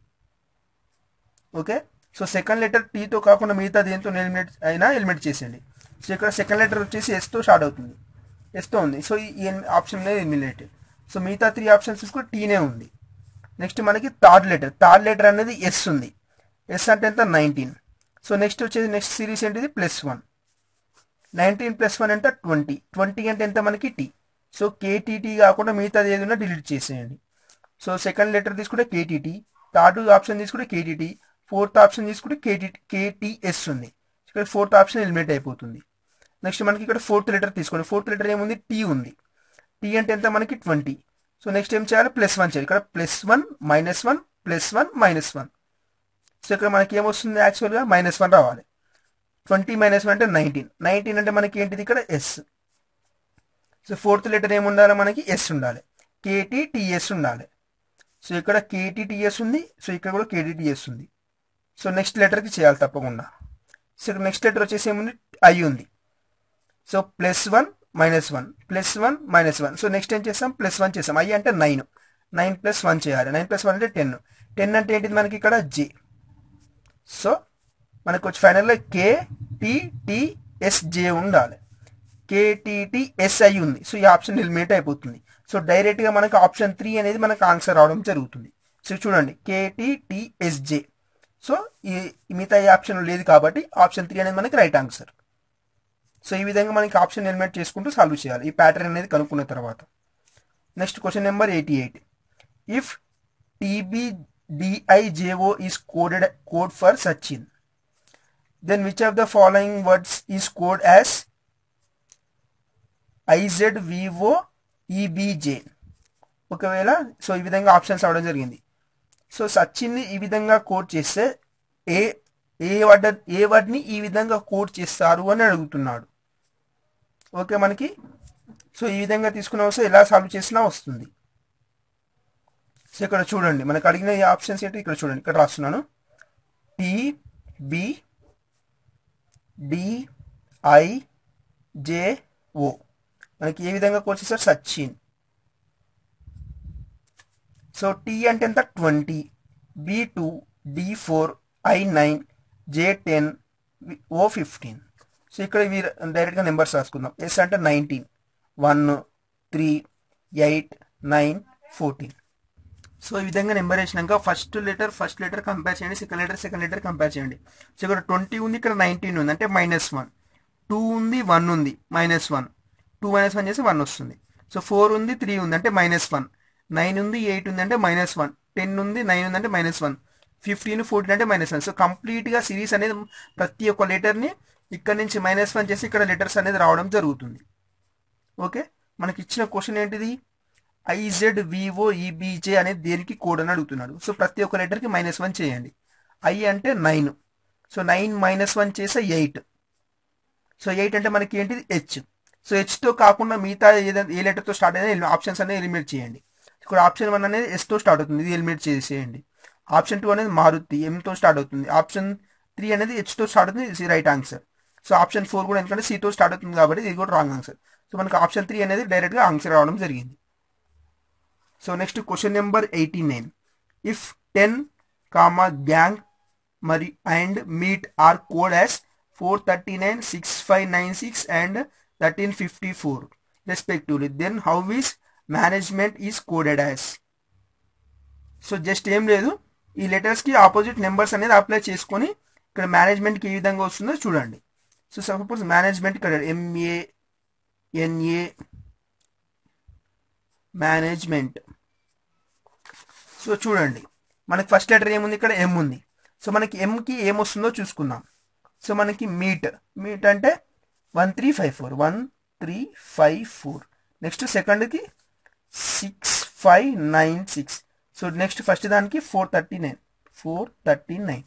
ఓకే, సో సెకండ్ లెటర్ టీతో కాకుండా మిగతా దేంతో ఎలిమినేట్ అయినా ఎలిమినేట్ చేసేయండి. సో ఇక్కడ సెకండ్ లెటర్ వచ్చేసి ఎస్తో స్టార్ట్ అవుతుంది, ఎస్తో ఉంది. సో ఈ ఆప్షన్ అనేది ఎలిమినేటెడ్. సో మిగతా త్రీ ఆప్షన్స్ తీసుకుంటే టీనే ఉంది. నెక్స్ట్ మనకి థర్డ్ లెటర్, థర్డ్ లెటర్ అనేది ఎస్ ఉంది. ఎస్ అంటే ఎంత నైన్టీన్. సో నెక్స్ట్ వచ్చేసి నెక్స్ట్ సిరీస్ ఏంటిది plus one. Nineteen plus one అంటే ట్వంటీ. ట్వంటీ అంటే ఎంత మనకి టీ. సో కేటీటీ కాకుండా మిగతాది ఏదైనా డిలీట్ చేసేయండి. సో సెకండ్ లెటర్ తీసుకుంటే కేటీటీ, థర్డ్ ఆప్షన్ తీసుకుంటే కేటీటీ, ఫోర్త్ ఆప్షన్ తీసుకుంటే కేటీ కేటీఎస్ ఉంది. ఇక్కడ ఫోర్త్ ఆప్షన్ ఎలిమినేట్ అయిపోతుంది. నెక్స్ట్ మనకి ఇక్కడ ఫోర్త్ లెటర్ తీసుకోండి. ఫోర్త్ లెటర్ ఏముంది టీ ఉంది. టీ అంటే ఎంత మనకి ట్వంటీ. సో నెక్స్ట్ ఏం చేయాలి ప్లస్ వన్ చేయాలి. ఇక్కడ plus one minus one plus one minus one. So ఇక్కడ మనకి ఏమొస్తుంది యాక్చువల్గా మైనస్ వన్ రావాలి. ట్వంటీ మైనస్ వన్ అంటే నైన్టీన్. నైన్టీన్ అంటే మనకి ఏంటిది ఇక్కడ ఎస్. సో ఫోర్త్ లెటర్ ఏముండాలి మనకి ఎస్ ఉండాలి, కేటీటీఎస్ ఉండాలి. సో ఇక్కడ కేటీటీఎస్ ఉంది, సో ఇక్కడ కూడా కేటీటీఎస్ ఉంది. సో నెక్స్ట్ లెటర్కి చేయాలి తప్పకుండా. సో ఇక్కడ నెక్స్ట్ లెటర్ వచ్చేసి ఏముంది ఐ ఉంది. So plus one minus one plus one minus one. So next ఏం చేస్తాం ప్లస్ వన్ చేస్తాం. ఐ అంటే నైన్, నైన్ ప్లస్ వన్ చేయాలి. నైన్ ప్లస్ వన్ అంటే టెన్. టెన్ అంటే ఏంటిది మనకి ఇక్కడ జే. సో మనకు వచ్చి ఫైనల్లో కేటీటీఎస్జే ఉండాలి, కేటీటీఎస్ఐ ఉంది. సో ఈ ఆప్షన్ ఎలిమినేట్ అయిపోతుంది. సో డైరెక్ట్గా మనకి ఆప్షన్ త్రీ అనేది మనకు ఆన్సర్ రావడం జరుగుతుంది. సో చూడండి కేటీటీఎస్జే. సో ఈ మిగతా ఈ ఆప్షన్ లేదు కాబట్టి ఆప్షన్ త్రీ అనేది మనకి రైట్ ఆన్సర్. సో ఈ విధంగా మనకి ఆప్షన్ ఎలిమినేట్ చేసుకుంటూ సాల్వ్ చేయాలి ఈ ప్యాటర్న్ అనేది కనుక్కున్న తర్వాత. Next question number eighty eight. If TBDIJO is coded code for Sachin, then which of the following words is code as IZVOEBJ. ఒకవేళ సో ఈ విధంగా ఆప్షన్స్ అవడం జరిగింది. సో సచిన్ని ఈ విధంగా కోడ్ చేస్తే ఏ ఏ వర్డ్ ఏ వర్డ్ని ఈ విధంగా కోడ్ చేస్తారు అని అడుగుతున్నాడు. ఓకే మనకి సో ఈ విధంగా తీసుకున్న వస్తే ఎలా సాల్వ్ చేసినా వస్తుంది. సో ఇక్కడ చూడండి మనకు అడిగిన ఈ ఆప్షన్స్ ఏంటి ఇక్కడ చూడండి, ఇక్కడ రాస్తున్నాను T B D I J O. మనకి ఏ విధంగా కోడ్ చేస్తారు సచిన్. సో టీ అంటే ఎంత twenty, B two, D four, I nine, J ten, O fifteen. So ఇక్కడ ఇవి డైరెక్ట్గా నెంబర్స్ రాసుకుందాం. ఎస్ అంటే nineteen, one, three, eight, nine, fourteen. So ఈ విధంగా నెంబర్ వేసినాక first letter first letter compare చేయండి, second letter second letter compare చేయండి. సో ఇక్కడ ట్వంటీ ఉంది, ఇక్కడ నైన్టీన్ ఉంది అంటే మైనస్ వన్. టూ ఉంది, వన్ ఉంది, minus one. Two minus one చేసి వన్ వస్తుంది. సో ఫోర్ ఉంది, త్రీ ఉంది అంటే మైనస్ వన్. నైన్ ఉంది, ఎయిట్ ఉంది అంటే మైనస్ వన్. టెన్ ఉంది, నైన్ ఉంది అంటే మైనస్ వన్. ఫిఫ్టీన్, ఫోర్టీన్ అంటే మైనస్ వన్. సో కంప్లీట్గా సిరీస్ అనేది ప్రతి ఒక్క లెటర్ని ఇక్కడ నుంచి మైనస్ వన్ చేసి ఇక్కడ లెటర్స్ అనేది రావడం జరుగుతుంది. ఓకే మనకి ఇచ్చిన క్వశ్చన్ ఏంటిది ఐజెడ్విఓఈబీజే అనేది దేనికి కోడ్ అని అడుగుతున్నాడు. సో ప్రతి ఒక్క లెటర్కి మైనస్ వన్ చేయండి. ఐ అంటే nine. So nine minus one చేస్తే ఎయిట్. సో ఎయిట్ అంటే మనకి ఏంటిది హెచ్. సో హెచ్తో కాకుండా మిగతా ఏదైనా ఏ లెటర్తో స్టార్ట్ అయినా ఆప్షన్స్ అనేది ఎలిమినేట్ చేయండి. ఇక్కడ ఆప్షన్ వన్ అనేది ఎస్తో స్టార్ట్ అవుతుంది, ఇది ఎలిమినేట్ చేసేయండి. ఆప్షన్ టూ అనేది మారుతి ఎంతో స్టార్ట్ అవుతుంది. ఆప్షన్ త్రీ అనేది హెచ్తో స్టార్ట్ అవుతుంది, right answer. So option four కూడా ఎందుకంటే సితో స్టార్ట్ అవుతుంది కాబట్టి ఇది కూడా రాంగ్ ఆన్సర్. సో మనకి ఆప్షన్ త్రీ అనేది డైరెక్ట్గా ఆన్సర్ రావడం జరిగింది. So next question number eighty nine if ten comma gang మరి and meet are coded as four thirty nine six five nine six and thirteen fifty four respectively then how is management is coded as. So just ఏం లేదు, ఈ లెటర్స్కి opposite numbers అనేది apply చేసుకొని ఇక్కడ మేనేజ్మెంట్కి ఏ విధంగా వస్తుందో చూడండి. సో సపోజ్ మేనేజ్మెంట్ ఇక్కడ ఎంఏ ఎన్ఏ మేనేజ్మెంట్. సో చూడండి మనకి ఫస్ట్ లెటర్ ఏముంది, ఇక్కడ ఎం ఉంది. సో మనకి ఎంకి ఏమొస్తుందో చూసుకుందాం. సో మనకి మీట్ మీట్ అంటే one three five four one three five four next సెకండ్కి six five nine six. So next first దానికి four thirty nine four thirty nine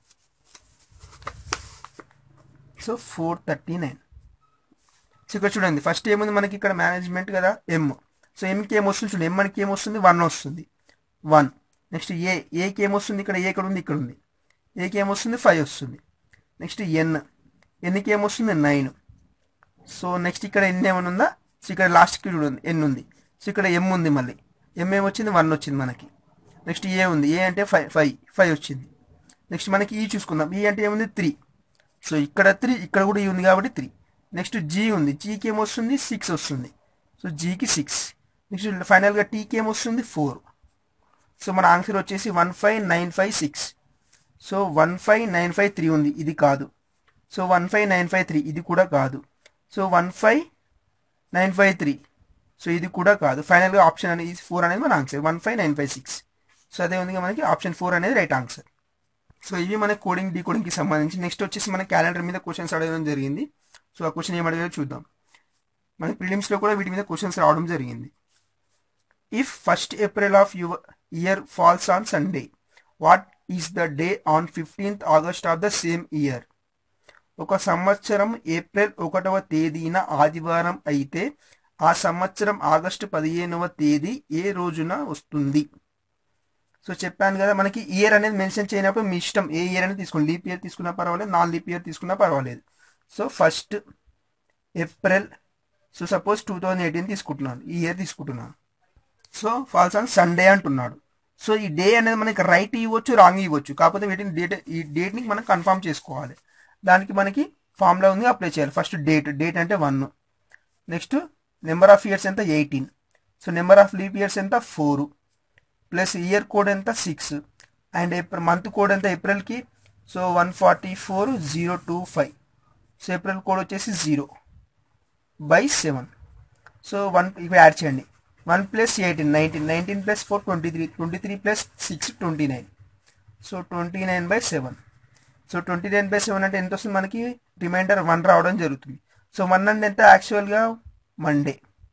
so four thirty nine. So ఇక్కడ చూడండి first ఏముంది మనకి ఇక్కడ management కదా ఎమ్. So ఎంకి ఏమొస్తుంది చూడండి, ఎం మనకి ఏమొస్తుంది వన్ వస్తుంది వన్. నెక్స్ట్ ఏ ఏకి ఏమొస్తుంది ఇక్కడ ఏ ఇక్కడ ఉంది ఇక్కడ ఉంది ఏకి ఏమొస్తుంది ఫైవ్ వస్తుంది. నెక్స్ట్ ఎన్ ఎన్కి ఏమొస్తుంది నైన్. సో నెక్స్ట్ ఇక్కడ ఎన్ ఏమైనా ఉందా, సో ఇక్కడ లాస్ట్కి చూడండి ఎన్ ఉంది. సో ఇక్కడ ఎం ఉంది, మళ్ళీ ఎం ఏమొచ్చింది వన్ వచ్చింది మనకి. నెక్స్ట్ ఏ ఉంది, ఏ అంటే ఫైవ్ ఫైవ్ ఫైవ్ వచ్చింది. నెక్స్ట్ మనకి ఈ చూసుకుందాం, ఈ అంటే ఏముంది త్రీ. సో ఇక్కడ త్రీ ఇక్కడ కూడా ఈ ఉంది కాబట్టి త్రీ. నెక్స్ట్ జీ ఉంది, జీకి ఏమొస్తుంది సిక్స్ వస్తుంది. So జీకి six. నెక్స్ట్ ఫైనల్గా టీకి ఏమొస్తుంది ఫోర్. సో మన ఆన్సర్ వచ్చేసి one five nine five six. So one five nine five three ఉంది, ఇది కాదు. So one five nine five three ఇది కూడా కాదు. So one five nine five three so ఇది కూడా కాదు. ఫైనల్గా ఆప్షన్ అనేది ఫోర్ అనేది మన ఆన్సర్ one five nine five six. So అదే ఉంది మనకి ఆప్షన్ ఫోర్ అనేది రైట్ ఆన్సర్. సో ఇవి మన కోడింగ్ డీకోడింగ్కి సంబంధించి. నెక్స్ట్ వచ్చేసి మన క్యాలెండర్ మీద క్వశ్చన్స్ అడగడం జరిగింది. సో ఆ క్వశ్చన్ ఏం అడిగారో చూద్దాం. మనకి ప్రిలిమ్స్లో కూడా వీటి మీద క్వశ్చన్స్ రావడం జరిగింది. If first April of your year falls on Sunday, what is the day on fifteenth August of the same year. ఒక సంవత్సరం ఏప్రిల్ ఒకటవ తేదీన ఆదివారం అయితే ఆ సంవత్సరం ఆగస్టు పదిహేనవ తేదీ ఏ రోజున వస్తుంది. సో చెప్పాను కదా మనకి ఇయర్ అనేది మెన్షన్ చేయనప్పుడు మీ ఇష్టం ఏ ఇయర్ అనేది తీసుకోండి. లీప్ ఇయర్ తీసుకున్నా పర్వాలేదు, నాన్ లీప్ ఇయర్ తీసుకున్నా పర్వాలేదు. So first April so suppose two thousand eighteen తీసుకుంటున్నాను, ఈ ఇయర్ తీసుకుంటున్నాను. సో ఫాల్స్ ఆన్ సండే అంటున్నాడు. సో ఈ డే అనేది మనకి రైట్ ఇవ్వచ్చు రాంగ్ ఇవ్వచ్చు, కాకపోతే వీటిని డేట్ ఈ డేట్ని మనం కన్ఫర్మ్ చేసుకోవాలి. దానికి మనకి ఫార్ములా ఉంది, అప్లై చేయాలి. ఫస్ట్ డేట్ డేట్ అంటే one. Next number of years ఎంత eighteen. So number of leap years ఎంత ఫోర్ ప్లస్ ఇయర్ కోడ్ ఎంత six and April month code ఎంత ఏప్రిల్కి so one forty four zero two five. So April code వచ్చేసి zero by seven. So one ఇక్కడ add చేయండి. One plus eighteen nineteen nineteen plus four twenty three twenty three plus six twenty nine. So twenty nine by seven. So twenty nine by seven అంటే ఎంత వస్తుంది మనకి reminder one రావడం జరుగుతుంది. So one అంటే ఎంత యాక్చువల్గా మండే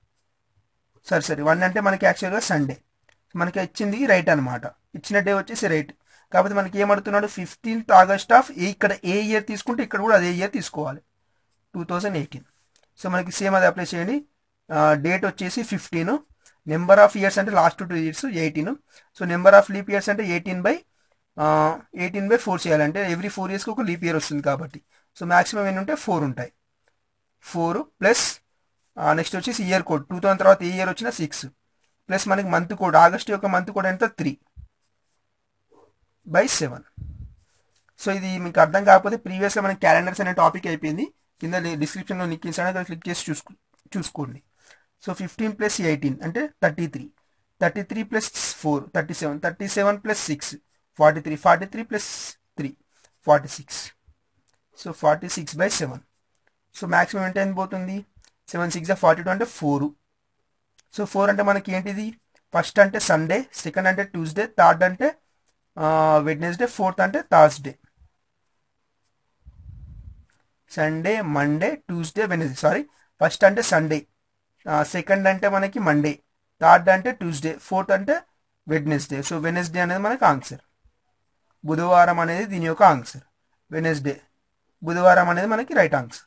సరే సరే వన్ అంటే మనకి యాక్చువల్గా సండే. మనకి ఇచ్చింది రైట్ అనమాట, ఇచ్చిన డే వచ్చేసి రైట్. కాకపోతే మనకి ఏమడుతున్నాడు ఫిఫ్టీన్త్ ఆగస్ట్ ఆఫ్ ఏ ఇక్కడ ఏ ఇయర్ తీసుకుంటే ఇక్కడ కూడా అదే ఇయర్ తీసుకోవాలి టూ థౌజండ్ ఎయిటీన్. సో మనకి సేమ్ అది అప్లై చేయండి. డేట్ వచ్చేసి ఫిఫ్టీన్, నెంబర్ ఆఫ్ ఇయర్స్ అంటే last two years eighteen. So number of leap years అంటే eighteen by eighteen by four చేయాలంటే ఎవ్రీ ఫోర్ ఇయర్స్కి ఒక లీప్ ఇయర్ వస్తుంది కాబట్టి. సో మ్యాక్సిమం ఎన్ని ఉంటాయి ఫోర్ ఉంటాయి. ఫోర్ ప్లస్ నెక్స్ట్ వచ్చేసి ఇయర్ కోడ్ టూ థౌసండ్ తర్వాత ఏ ఇయర్ వచ్చినా సిక్స్ ప్లస్ మనకి మంత్ కోడ్ ఆగస్ట్ యొక్క మంత్ కోడ్ ఎంత త్రీ బై సెవెన్. సో ఇది మీకు అర్థం కాకపోతే ప్రీవియస్గా మనకి క్యాలెండర్స్ అనే టాపిక్ అయిపోయింది, కింద డిస్క్రిప్షన్లో లింక్ ఇస్తాను, అక్కడ క్లిక్ చేసి చూసుకో చూసుకోండి. సో ఫిఫ్టీన్ ప్లస్ ఎయిటీన్ అంటే thirty three thirty three plus four thirty seven thirty seven plus six forty three forty three plus three forty six. So forty six by seven. So maximum ఎంత ఎంత పోతుంది seven six forty two అంటే four. So four అంటే మనకి ఏంటిది first అంటే Sunday, second అంటే Tuesday, third అంటే వెడ్నెస్డే, ఫోర్త్ అంటే Thursday. Sunday Monday Tuesday Wednesday sorry first అంటే సండే, సెకండ్ అంటే మనకి మండే, థర్డ్ అంటే ట్యూస్డే, ఫోర్త్ అంటే వెడ్నెస్డే. సో వెడ్నెస్డే అనేది మనకి ఆన్సర్. బుధవారం అనేది దీని యొక్క ఆన్సర్. వెడ్నెస్డే బుధవారం అనేది మనకి right answer.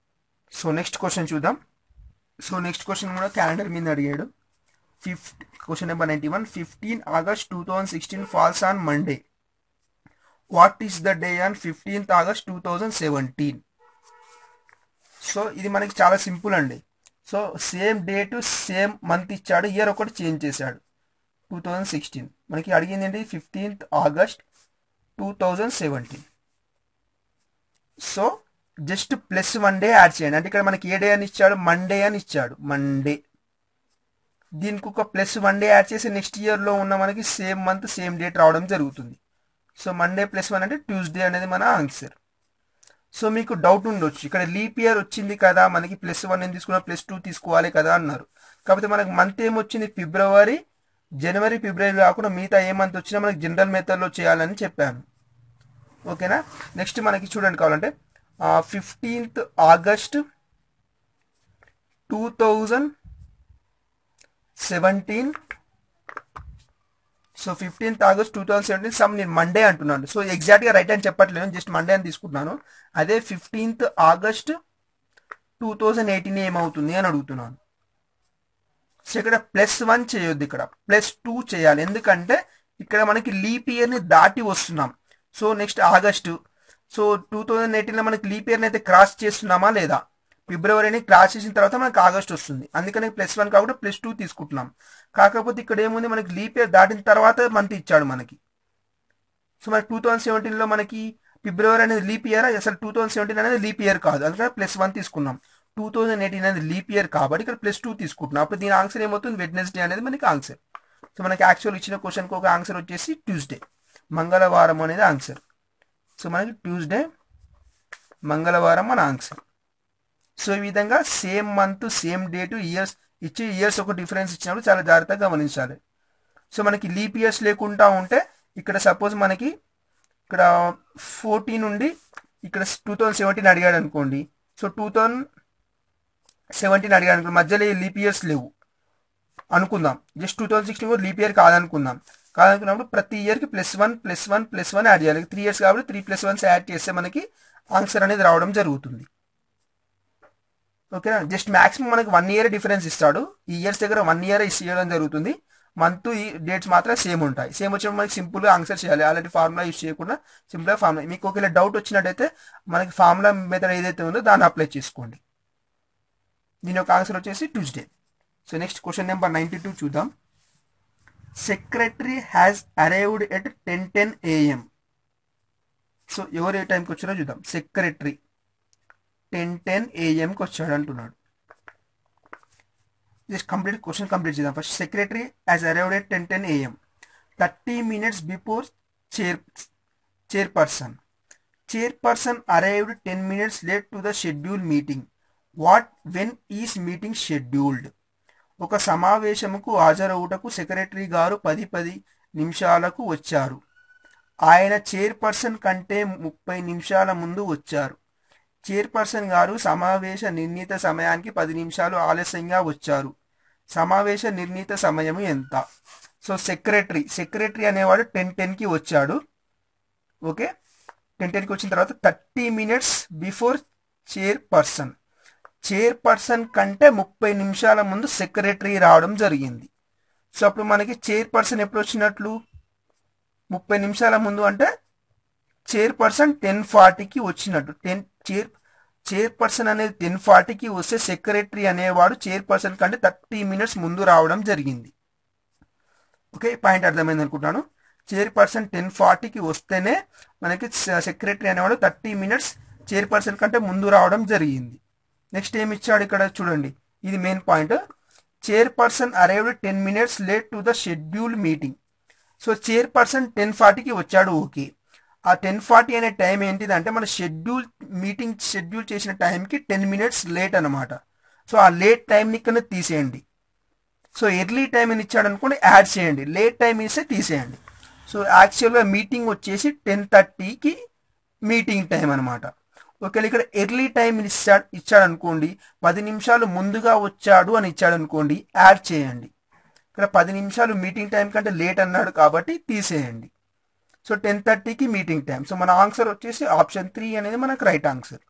So next question చూద్దాం. సో నెక్స్ట్ క్వశ్చన్ కూడా క్యాలెండర్ మీద అడిగాడు. Fifth question number ninety one fifteen August two thousand sixteen falls on Monday. What is the day on fifteenth August two thousand seventeen? So ఇది మనకి చాలా simple అండి. So same date same month ఇచ్చాడు, year ఒకటి change చేశాడు. Two thousand sixteen మనకి అడిగింది ఏంటి? Fifteenth August two thousand seventeen. So just plus one day add చేయండి. అంటే ఇక్కడ మనకి ఏ డే అని ఇచ్చాడు? మండే అని ఇచ్చాడు. మండే దీనికి ఒక ప్లస్ వన్ డే యాడ్ చేసి నెక్స్ట్ ఇయర్లో ఉన్న మనకి సేమ్ మంత్ సేమ్ డేట్ రావడం జరుగుతుంది. సో మండే ప్లస్ వన్ అంటే ట్యూస్డే అనేది మన ఆన్సర్. సో మీకు డౌట్ ఉండొచ్చు, ఇక్కడ లీప్ ఇయర్ వచ్చింది కదా, మనకి ప్లస్ వన్ ఏం తీసుకున్నా ప్లస్ టూ తీసుకోవాలి కదా అన్నారు. కాకపోతే మనకి మంత్ ఏమొచ్చింది? ఫిబ్రవరి, జనవరి, ఫిబ్రవరి కాకుండా మిగతా ఏ మంత్ వచ్చినా మనకి జనరల్ మెథడ్లో చేయాలని చెప్పాను. ఓకేనా? నెక్స్ట్ మనకి చూడండి కావాలంటే fifteenth August two thousand seventeen. So fifteenth August two thousand seventeen some నేను మండే అంటున్నాను. సో ఎగ్జాక్ట్గా రైట్ అని చెప్పట్లేదు, జస్ట్ మండే అని తీసుకుంటున్నాను. అదే fifteenth August two thousand eighteen ఏమవుతుంది అని అడుగుతున్నాను. సో ఇక్కడ ప్లస్ వన్ చేయొద్దు, ఇక్కడ ప్లస్ టూ చేయాలి. ఎందుకంటే ఇక్కడ మనకి లీప్ ఇయర్ని దాటి వస్తున్నాం. So next August, so two thousand ఎయిటీన్లో మనకి లీప్ ఇయర్ని అయితే క్రాస్ చేస్తున్నామా లేదా? ఫిబ్రవరిని క్రాస్ చేసిన తర్వాత మనకి ఆగస్ట్ వస్తుంది. అందుకని ప్లస్ వన్ కాబట్టి ప్లస్ టూ తీసుకుంటున్నాం. కాకపోతే ఇక్కడ ఏముంది? మనకి లీప్ ఇయర్ దాటిన తర్వాత మంత్ ఇచ్చాడు మనకి. సో మనకి టూ థౌజండ్ సెవెంటీన్లో మనకి ఫిబ్రవరి అనేది లీప్ ఇయర్, అసలు టూ థౌజండ్ సెవెంటీన్ అనేది లీప్ ఇయర్ కాదు, అందుకని ప్లస్ వన్ తీసుకున్నాం. టూ థౌజండ్ ఎయిటీన్ అనేది లీప్ ఇయర్ కాబట్టి ఇక్కడ ప్లస్ టూ తీసుకుంటున్నాం. అప్పుడు దీని ఆన్సర్ ఏమవుతుంది? వెడ్నెస్డే అనేది మనకి ఆన్సర్. సో మనకి యాక్చువల్ ఇచ్చిన క్వశ్చన్కి ఒక ఆన్సర్ వచ్చేసి ట్యూస్డే, మంగళవారం అనేది ఆన్సర్. సో మనకి ట్యూస్డే, మంగళవారం మన ఆన్సర్. సో ఈ విధంగా same month same date years ఇచ్చి ఇయర్స్ ఒక డిఫరెన్స్ ఇచ్చినప్పుడు చాలా జాగ్రత్తగా గమనించాలి. సో మనకి లీప్ ఇయర్స్ లేకుండా ఉంటే ఇక్కడ సపోజ్ మనకి ఇక్కడ ఫోర్టీన్ నుండి ఇక్కడ టూ థౌజండ్ సెవెంటీన్ అడిగాడు అనుకోండి. సో టూ థౌజండ్ సెవెంటీన్ అడిగాడు అనుకోండి, మధ్యలో లీప్ ఇయర్స్ లేవు అనుకుందాం. జస్ట్ టూ థౌజండ్ సిక్స్టీన్ కూడా లీప్ ఇయర్ కాదనుకుందాం. కాదనుకున్నప్పుడు ప్రతి ఇయర్కి plus one plus one plus one add చేయాలి. త్రీ ఇయర్స్ కాబట్టి త్రీ ప్లస్ వన్స్ యాడ్ చేస్తే మనకి ఆన్సర్ అనేది రావడం జరుగుతుంది. ఓకేనా? జస్ట్ మ్యాక్సిమం మనకి వన్ ఇయర్ డిఫరెన్స్ ఇస్తాడు. ఈ ఇయర్స్ దగ్గర వన్ ఇయర్ ఇవ్వడం జరుగుతుంది. మంత్ ఈ డేట్స్ మాత్రం సేమ్ ఉంటాయి. సేమ్ వచ్చినప్పుడు మనకి సింపుల్గా ఆన్సర్ చేయాలి. అలాంటి ఫార్ములా యూస్ చేయకుండా సింపుల్గా ఫార్ములా. మీకు ఒకవేళ డౌట్ వచ్చినట్టయితే మనకి ఫార్ములా మెథడ్ ఏదైతే ఉందో దాన్ని అప్లై చేసుకోండి. దీని యొక్క ఆన్సర్ వచ్చేసి Tuesday. So next question number ninety two చూద్దాం. Secretary has arrived at ten ten AM. So ఎవరు ఏ టైంకి వచ్చారో చూద్దాం. సెక్రటరీ టెన్ టెన్ ఏఎంకి వచ్చాడు అంటున్నాడు. జస్ట్ కంప్లీట్ క్వశ్చన్ కంప్లీట్ చేద్దాం. First secretary has arrived at ten ten AM thirty minutes before chair chairperson. Chairperson arrived ten minutes late to the schedule meeting. What when is meeting scheduled? ఒక సమావేశముకు హాజరవుటకు secretary గారు పది పది నిమిషాలకు వచ్చారు. ఆయన chairperson కంటే ముప్పై నిమిషాల ముందు వచ్చారు. చైర్పర్సన్ గారు సమావేశ నిర్ణీత సమయానికి పది నిమిషాలు ఆలస్యంగా వచ్చారు. సమావేశ నిర్ణీత సమయం ఎంత? సో సెక్రటరీ సెక్రటరీ అనేవాడు టెన్ టెన్కి వచ్చాడు. ఓకే, టెన్ టెన్కి వచ్చిన తర్వాత thirty minutes before chairperson. Chairperson కంటే ముప్పై నిమిషాల ముందు సెక్రటరీ రావడం జరిగింది. సో అప్పుడు మనకి చైర్పర్సన్ ఎప్పుడు వచ్చినట్లు? ముప్పై నిమిషాల ముందు అంటే చైర్పర్సన్ టెన్ ఫార్టీకి వచ్చినట్టు. టెన్ చైర్ చైర్పర్సన్ అనేది టెన్ ఫార్టీకి వస్తే సెక్రటరీ అనేవాడు చైర్పర్సన్ కంటే థర్టీ మినిట్స్ ముందు రావడం జరిగింది. ఓకే, పాయింట్ అర్థమైంది అనుకుంటాను. చైర్పర్సన్ టెన్ ఫార్టీకి వస్తేనే మనకి సెక్రటరీ అనేవాడు థర్టీ మినిట్స్ చైర్పర్సన్ కంటే ముందు రావడం జరిగింది. నెక్స్ట్ ఏమి ఇచ్చాడు ఇక్కడ చూడండి, ఇది main point. Chairperson arrived ten minutes late to the schedule meeting. So chairperson ten ఫార్టీకి వచ్చాడు. ఓకే, ఆ టెన్ ఫార్టీ అనే టైం ఏంటిదంటే మన షెడ్యూల్ మీటింగ్ షెడ్యూల్ చేసిన టైంకి టెన్ మినిట్స్ లేట్ అనమాట. సో ఆ లేట్ టైంని ఇక్కడ తీసేయండి. సో ఎర్లీ టైం అని ఇచ్చాడు అనుకోండి, యాడ్ చేయండి. లేట్ టైం ఇస్తే తీసేయండి. సో యాక్చువల్గా మీటింగ్ వచ్చేసి టెన్ థర్టీకి మీటింగ్ టైం అనమాట. ఒకవేళ ఇక్కడ ఎర్లీ టైం ఇచ్చాడు ఇచ్చాడు అనుకోండి, పది నిమిషాలు ముందుగా వచ్చాడు అని ఇచ్చాడు అనుకోండి, యాడ్ చేయండి. ఇక్కడ పది నిమిషాలు మీటింగ్ టైం కంటే లేట్ అన్నాడు కాబట్టి తీసేయండి. సో టెన్ థర్టీకి మీటింగ్ టైం. సో మన ఆన్సర్ వచ్చేసి ఆప్షన్ త్రీ అనేది మనకు right answer.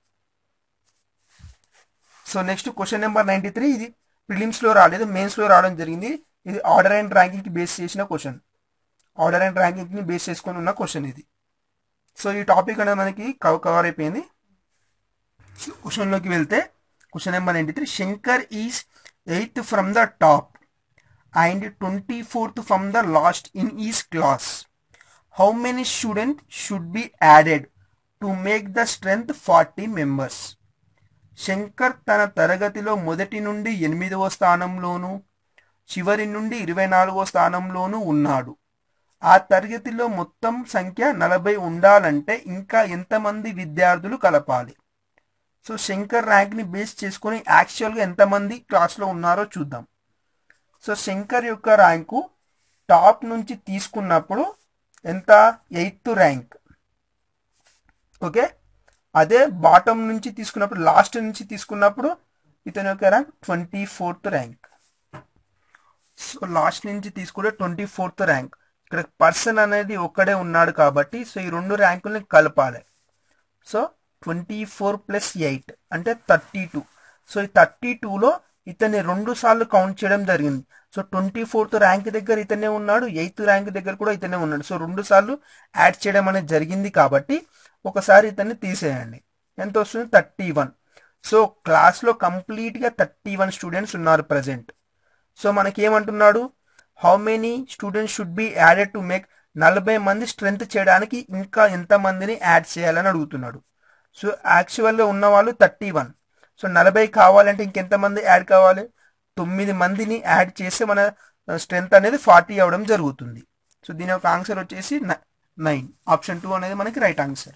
So next question number ninety three. ఇది ప్రిలిమ్స్లో రాలేదు, మెయిన్స్లో రావడం జరిగింది. ఇది ఆర్డర్ అండ్ ర్యాంకింగ్కి బేస్ చేసిన క్వశ్చన్, ఆర్డర్ అండ్ ర్యాంకింగ్ని బేస్ చేసుకొని ఉన్న క్వశ్చన్ ఇది. సో ఈ టాపిక్ అనేది మనకి కవర్ అయిపోయింది. క్వశ్చన్లోకి వెళ్తే question number ninety three, Shankar is eighth from the top and twenty fourth from the last in is class. How many student should be added to make the strength forty members. Shankar తన తరగతిలో మొదటి నుండి ఎనిమిదవ స్థానంలోను చివరి నుండి ఇరవై నాలుగవ స్థానంలోనూ ఉన్నాడు. ఆ తరగతిలో మొత్తం సంఖ్య నలభై ఉండాలంటే ఇంకా ఎంతమంది విద్యార్థులు కలపాలి. సో శంకర్ ర్యాంక్ని బేస్ చేసుకొని యాక్చువల్గా ఎంతమంది క్లాస్లో ఉన్నారో చూద్దాం. సో శంకర్ యొక్క ర్యాంకు టాప్ నుంచి తీసుకున్నప్పుడు ఎంత, ఎయిత్ ర్యాంక్. ఓకే, అదే బాటమ్ నుంచి తీసుకున్నప్పుడు, లాస్ట్ నుంచి తీసుకున్నప్పుడు ఇతని యొక్క rank twenty fourth rank. So last నుంచి తీసుకుంటే ట్వంటీ ఫోర్త్ ర్యాంక్. ఇక్కడ పర్సన్ అనేది ఒక్కడే ఉన్నాడు కాబట్టి సో ఈ రెండు ర్యాంకుల్ని కలపాలి. So twenty four plus eight అంటే థర్టీ టూ. సో ఈ థర్టీ టూలో ఇతన్ని రెండు సార్లు కౌంట్ చేయడం జరిగింది. సో ట్వంటీ ఫోర్త్ ర్యాంక్ దగ్గర ఇతనే ఉన్నాడు, ఎయిత్ ర్యాంక్ దగ్గర కూడా ఇతనే ఉన్నాడు. సో రెండు సార్లు యాడ్ చేయడం అనేది జరిగింది కాబట్టి ఒకసారి ఇతన్ని తీసేయండి. ఎంత వస్తుంది, థర్టీ వన్. సో క్లాస్లో కంప్లీట్గా థర్టీ వన్ స్టూడెంట్స్ ఉన్నారు ప్రజెంట్. సో మనకి ఏమంటున్నాడు, how many students should be added to make, నలభై మంది స్ట్రెంత్ చేయడానికి ఇంకా ఎంతమందిని యాడ్ చేయాలని అడుగుతున్నాడు. సో యాక్చువల్గా ఉన్న వాళ్ళు థర్టీ వన్. సో నలభై కావాలంటే ఇంకెంతమంది యాడ్ కావాలి, తొమ్మిది మందిని యాడ్ చేస్తే మన స్ట్రెంత్ అనేది ఫార్టీ అవ్వడం జరుగుతుంది. సో దీని యొక్క ఆన్సర్ వచ్చేసి నైన్. ఆప్షన్ టూ అనేది మనకి రైట్ ఆన్సర్.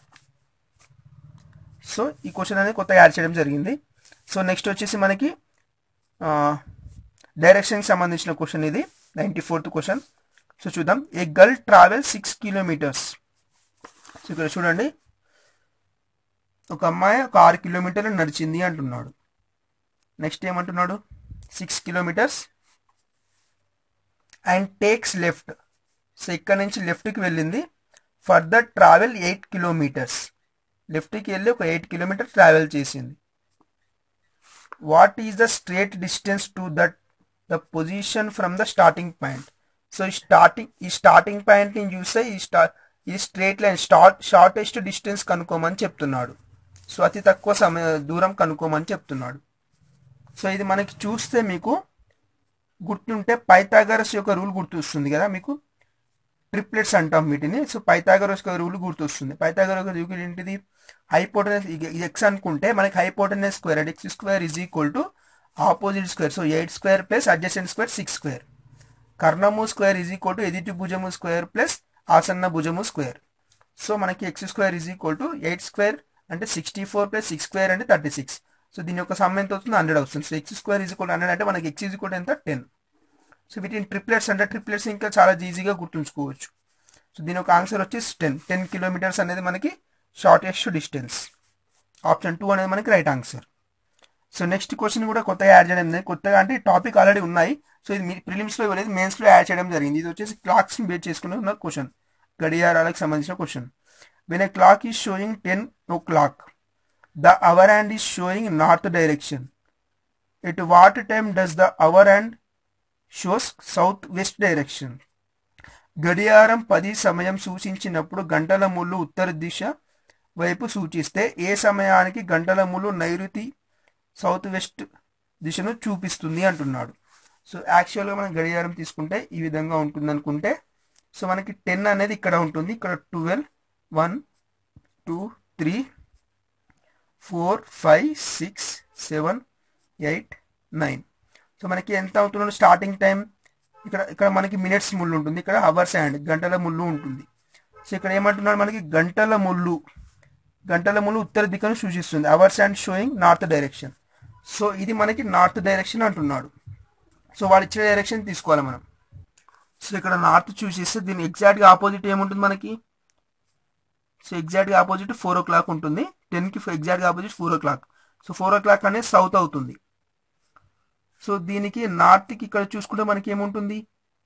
సో ఈ క్వశ్చన్ అనేది కొత్తగా యాడ్ చేయడం జరిగింది. సో నెక్స్ట్ వచ్చేసి మనకి డైరెక్షన్కి సంబంధించిన క్వశ్చన్ ఇది, నైంటీ ఫోర్త్ క్వశ్చన్. సో చూద్దాం. A girl travel six kilometres. So ఇక్కడ చూడండి, ఒక అమ్మాయి ఒక ఆరు కిలోమీటర్లు నడిచింది అంటున్నాడు. నెక్స్ట్ ఏమంటున్నాడు, six kilometres and takes left. So ఇక్కడ నుంచి లెఫ్ట్కి వెళ్ళింది. Further travel eight kilometres. లెఫ్ట్కి వెళ్ళి ఒక ఎయిట్ కిలోమీటర్ ట్రావెల్ చేసింది. What is the straight distance to that the position from the starting point. So ఈ స్టార్టింగ్ ఈ స్టార్టింగ్ పాయింట్ని చూస్తే ఈ స్టా ఈ straight line start shortest distance కనుక్కోమని చెప్తున్నాడు. సో అతి తక్కువ సమయ దూరం కనుక్కోమని చెప్తున్నాడు. సో ఇది మనకి చూస్తే మీకు గుర్తుంటే పైథాగరస్ యొక్క రూల్ గుర్తొస్తుంది కదా మీకు, ట్రిప్లెట్స్ అంటాం వీటిని. సో పైథాగరస్ యొక్క రూల్ గుర్తొస్తుంది. పైథాగరస్ రూల్ ఏంటిది, హైపోటెనస్ ఎక్స్ అనుకుంటే మనకి హైపోటెనస్ స్క్వేర్ అంటే x square is equal to opposite square. So eight square plus adjacent square six square. కర్ణము స్క్వేర్ ఈజ్ ఈక్వల్ టు ఎదుటి భుజము స్క్వేర్ ప్లస్ ఆసన్న భుజము స్క్వేర్. సో మనకి x square is equal to eight square అంటే sixty four plus six square అంటే thirty six. So దీని యొక్క సమ్ ఎంత అవుతుంది, హండ్రెడ్ వస్తుంది. So x square is equal hundred అంటే మనకి ఎక్స్ ఈజ్ ఈక్వల్ ఎంత, టెన్. సో వీటిని ట్రిప్లెట్స్ అంటే ట్రిప్లెట్స్ ఇంకా చాలా ఈజీగా గుర్తుంచుకోవచ్చు. సో దీని యొక్క ఆన్సర్ వచ్చేసి టెన్. టెన్ కిలోమీటర్స్ అనేది మనకి షార్టెస్ట్ డిస్టెన్స్. ఆప్షన్ టూ అనేది మనకి right answer. So next question కూడా కొత్తగా యాడ్ చేయడం జరిగింది. కొత్తగా అంటే టాపిక్ ఆల్రెడీ ఉన్నాయి. సో ఇది మీ ప్రిలిమ్స్లో ఇవ్వలేదు, మెయిన్స్లో యాడ్ చేయడం జరిగింది. ఇది వచ్చేసి క్లాక్స్ని బేస్ చేసుకుని ఉన్న క్వశ్చన్, గడియారాలకు సంబంధించిన question. When a clock is showing ten o'clock, the hour hand is showing north direction. At what time does the hour hand shows south west direction. గడియారం పది సమయం సూచించినప్పుడు గంటల ముళ్ళు ఉత్తర దిశ వైపు సూచిస్తే ఏ సమయానికి గంటల ముళ్ళు నైరుతి సౌత్ వెస్ట్ దిశను చూపిస్తుంది అంటున్నాడు. సో యాక్చువల్గా మనం గడియారం తీసుకుంటే ఈ విధంగా ఉంటుంది అనుకుంటే, సో మనకి టెన్ అనేది ఇక్కడ ఉంటుంది, ఇక్కడ twelve, one two three four five six seven eight nine. So మనకి ఎంత అవుతున్నాడు స్టార్టింగ్ టైం, ఇక్కడ ఇక్కడ మనకి మినిట్స్ ముళ్ళు ఉంటుంది, ఇక్కడ అవర్స్ అండ్ గంటల ముళ్ళు ఉంటుంది. సో ఇక్కడ ఏమంటున్నాడు, మనకి గంటల ముళ్ళు గంటల ముళ్ళు ఉత్తర దిక్కును సూచిస్తుంది. Hours and showing north direction. So ఇది మనకి నార్త్ డైరెక్షన్ అంటున్నాడు. సో వాడు ఇచ్చిన డైరెక్షన్ తీసుకోవాలి మనం. సో ఇక్కడ నార్త్ చూసేస్తే దీని ఎగ్జాక్ట్గా ఆపోజిట్ ఏముంటుంది మనకి, సో ఎగ్జాక్ట్గా ఆపోజిట్ ఫోర్ ఓ క్లాక్ ఉంటుంది. టెన్కి ఎగ్జాక్ట్గా opposite four o'clock. So four o'clock అనేది సౌత్ అవుతుంది. సో దీనికి నార్త్కి ఇక్కడ చూసుకుంటే మనకి ఏముంటుంది,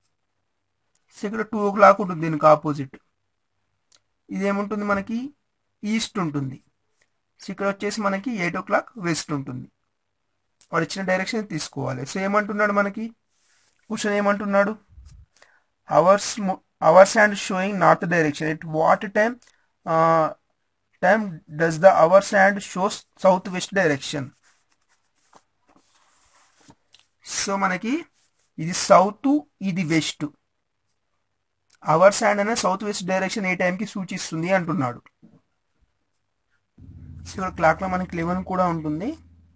సో ఇక్కడ టూ ఓ క్లాక్ ఉంటుంది దీనికి ఆపోజిట్. ఇదేముంటుంది మనకి ఈస్ట్ ఉంటుంది. సో ఇక్కడ వచ్చేసి మనకి ఎయిట్ ఓ క్లాక్ వెస్ట్ ఉంటుంది. వాడు ఇచ్చిన డైరెక్షన్ తీసుకోవాలి. సో ఏమంటున్నాడు మనకి క్వశ్చన్ ఏమంటున్నాడు, hours hours and showing north direction at what time time does the hours and shows south west direction. So మనకి ఇది సౌత్, ఇది వెస్ట్. అవర్స్ అండ్ అనేది సౌత్ వెస్ట్ డైరెక్షన్ ఏ టైంకి సూచిస్తుంది అంటున్నాడు. సో ఇక్కడ క్లాక్లో మనకి లెవెన్ కూడా ఉంటుంది.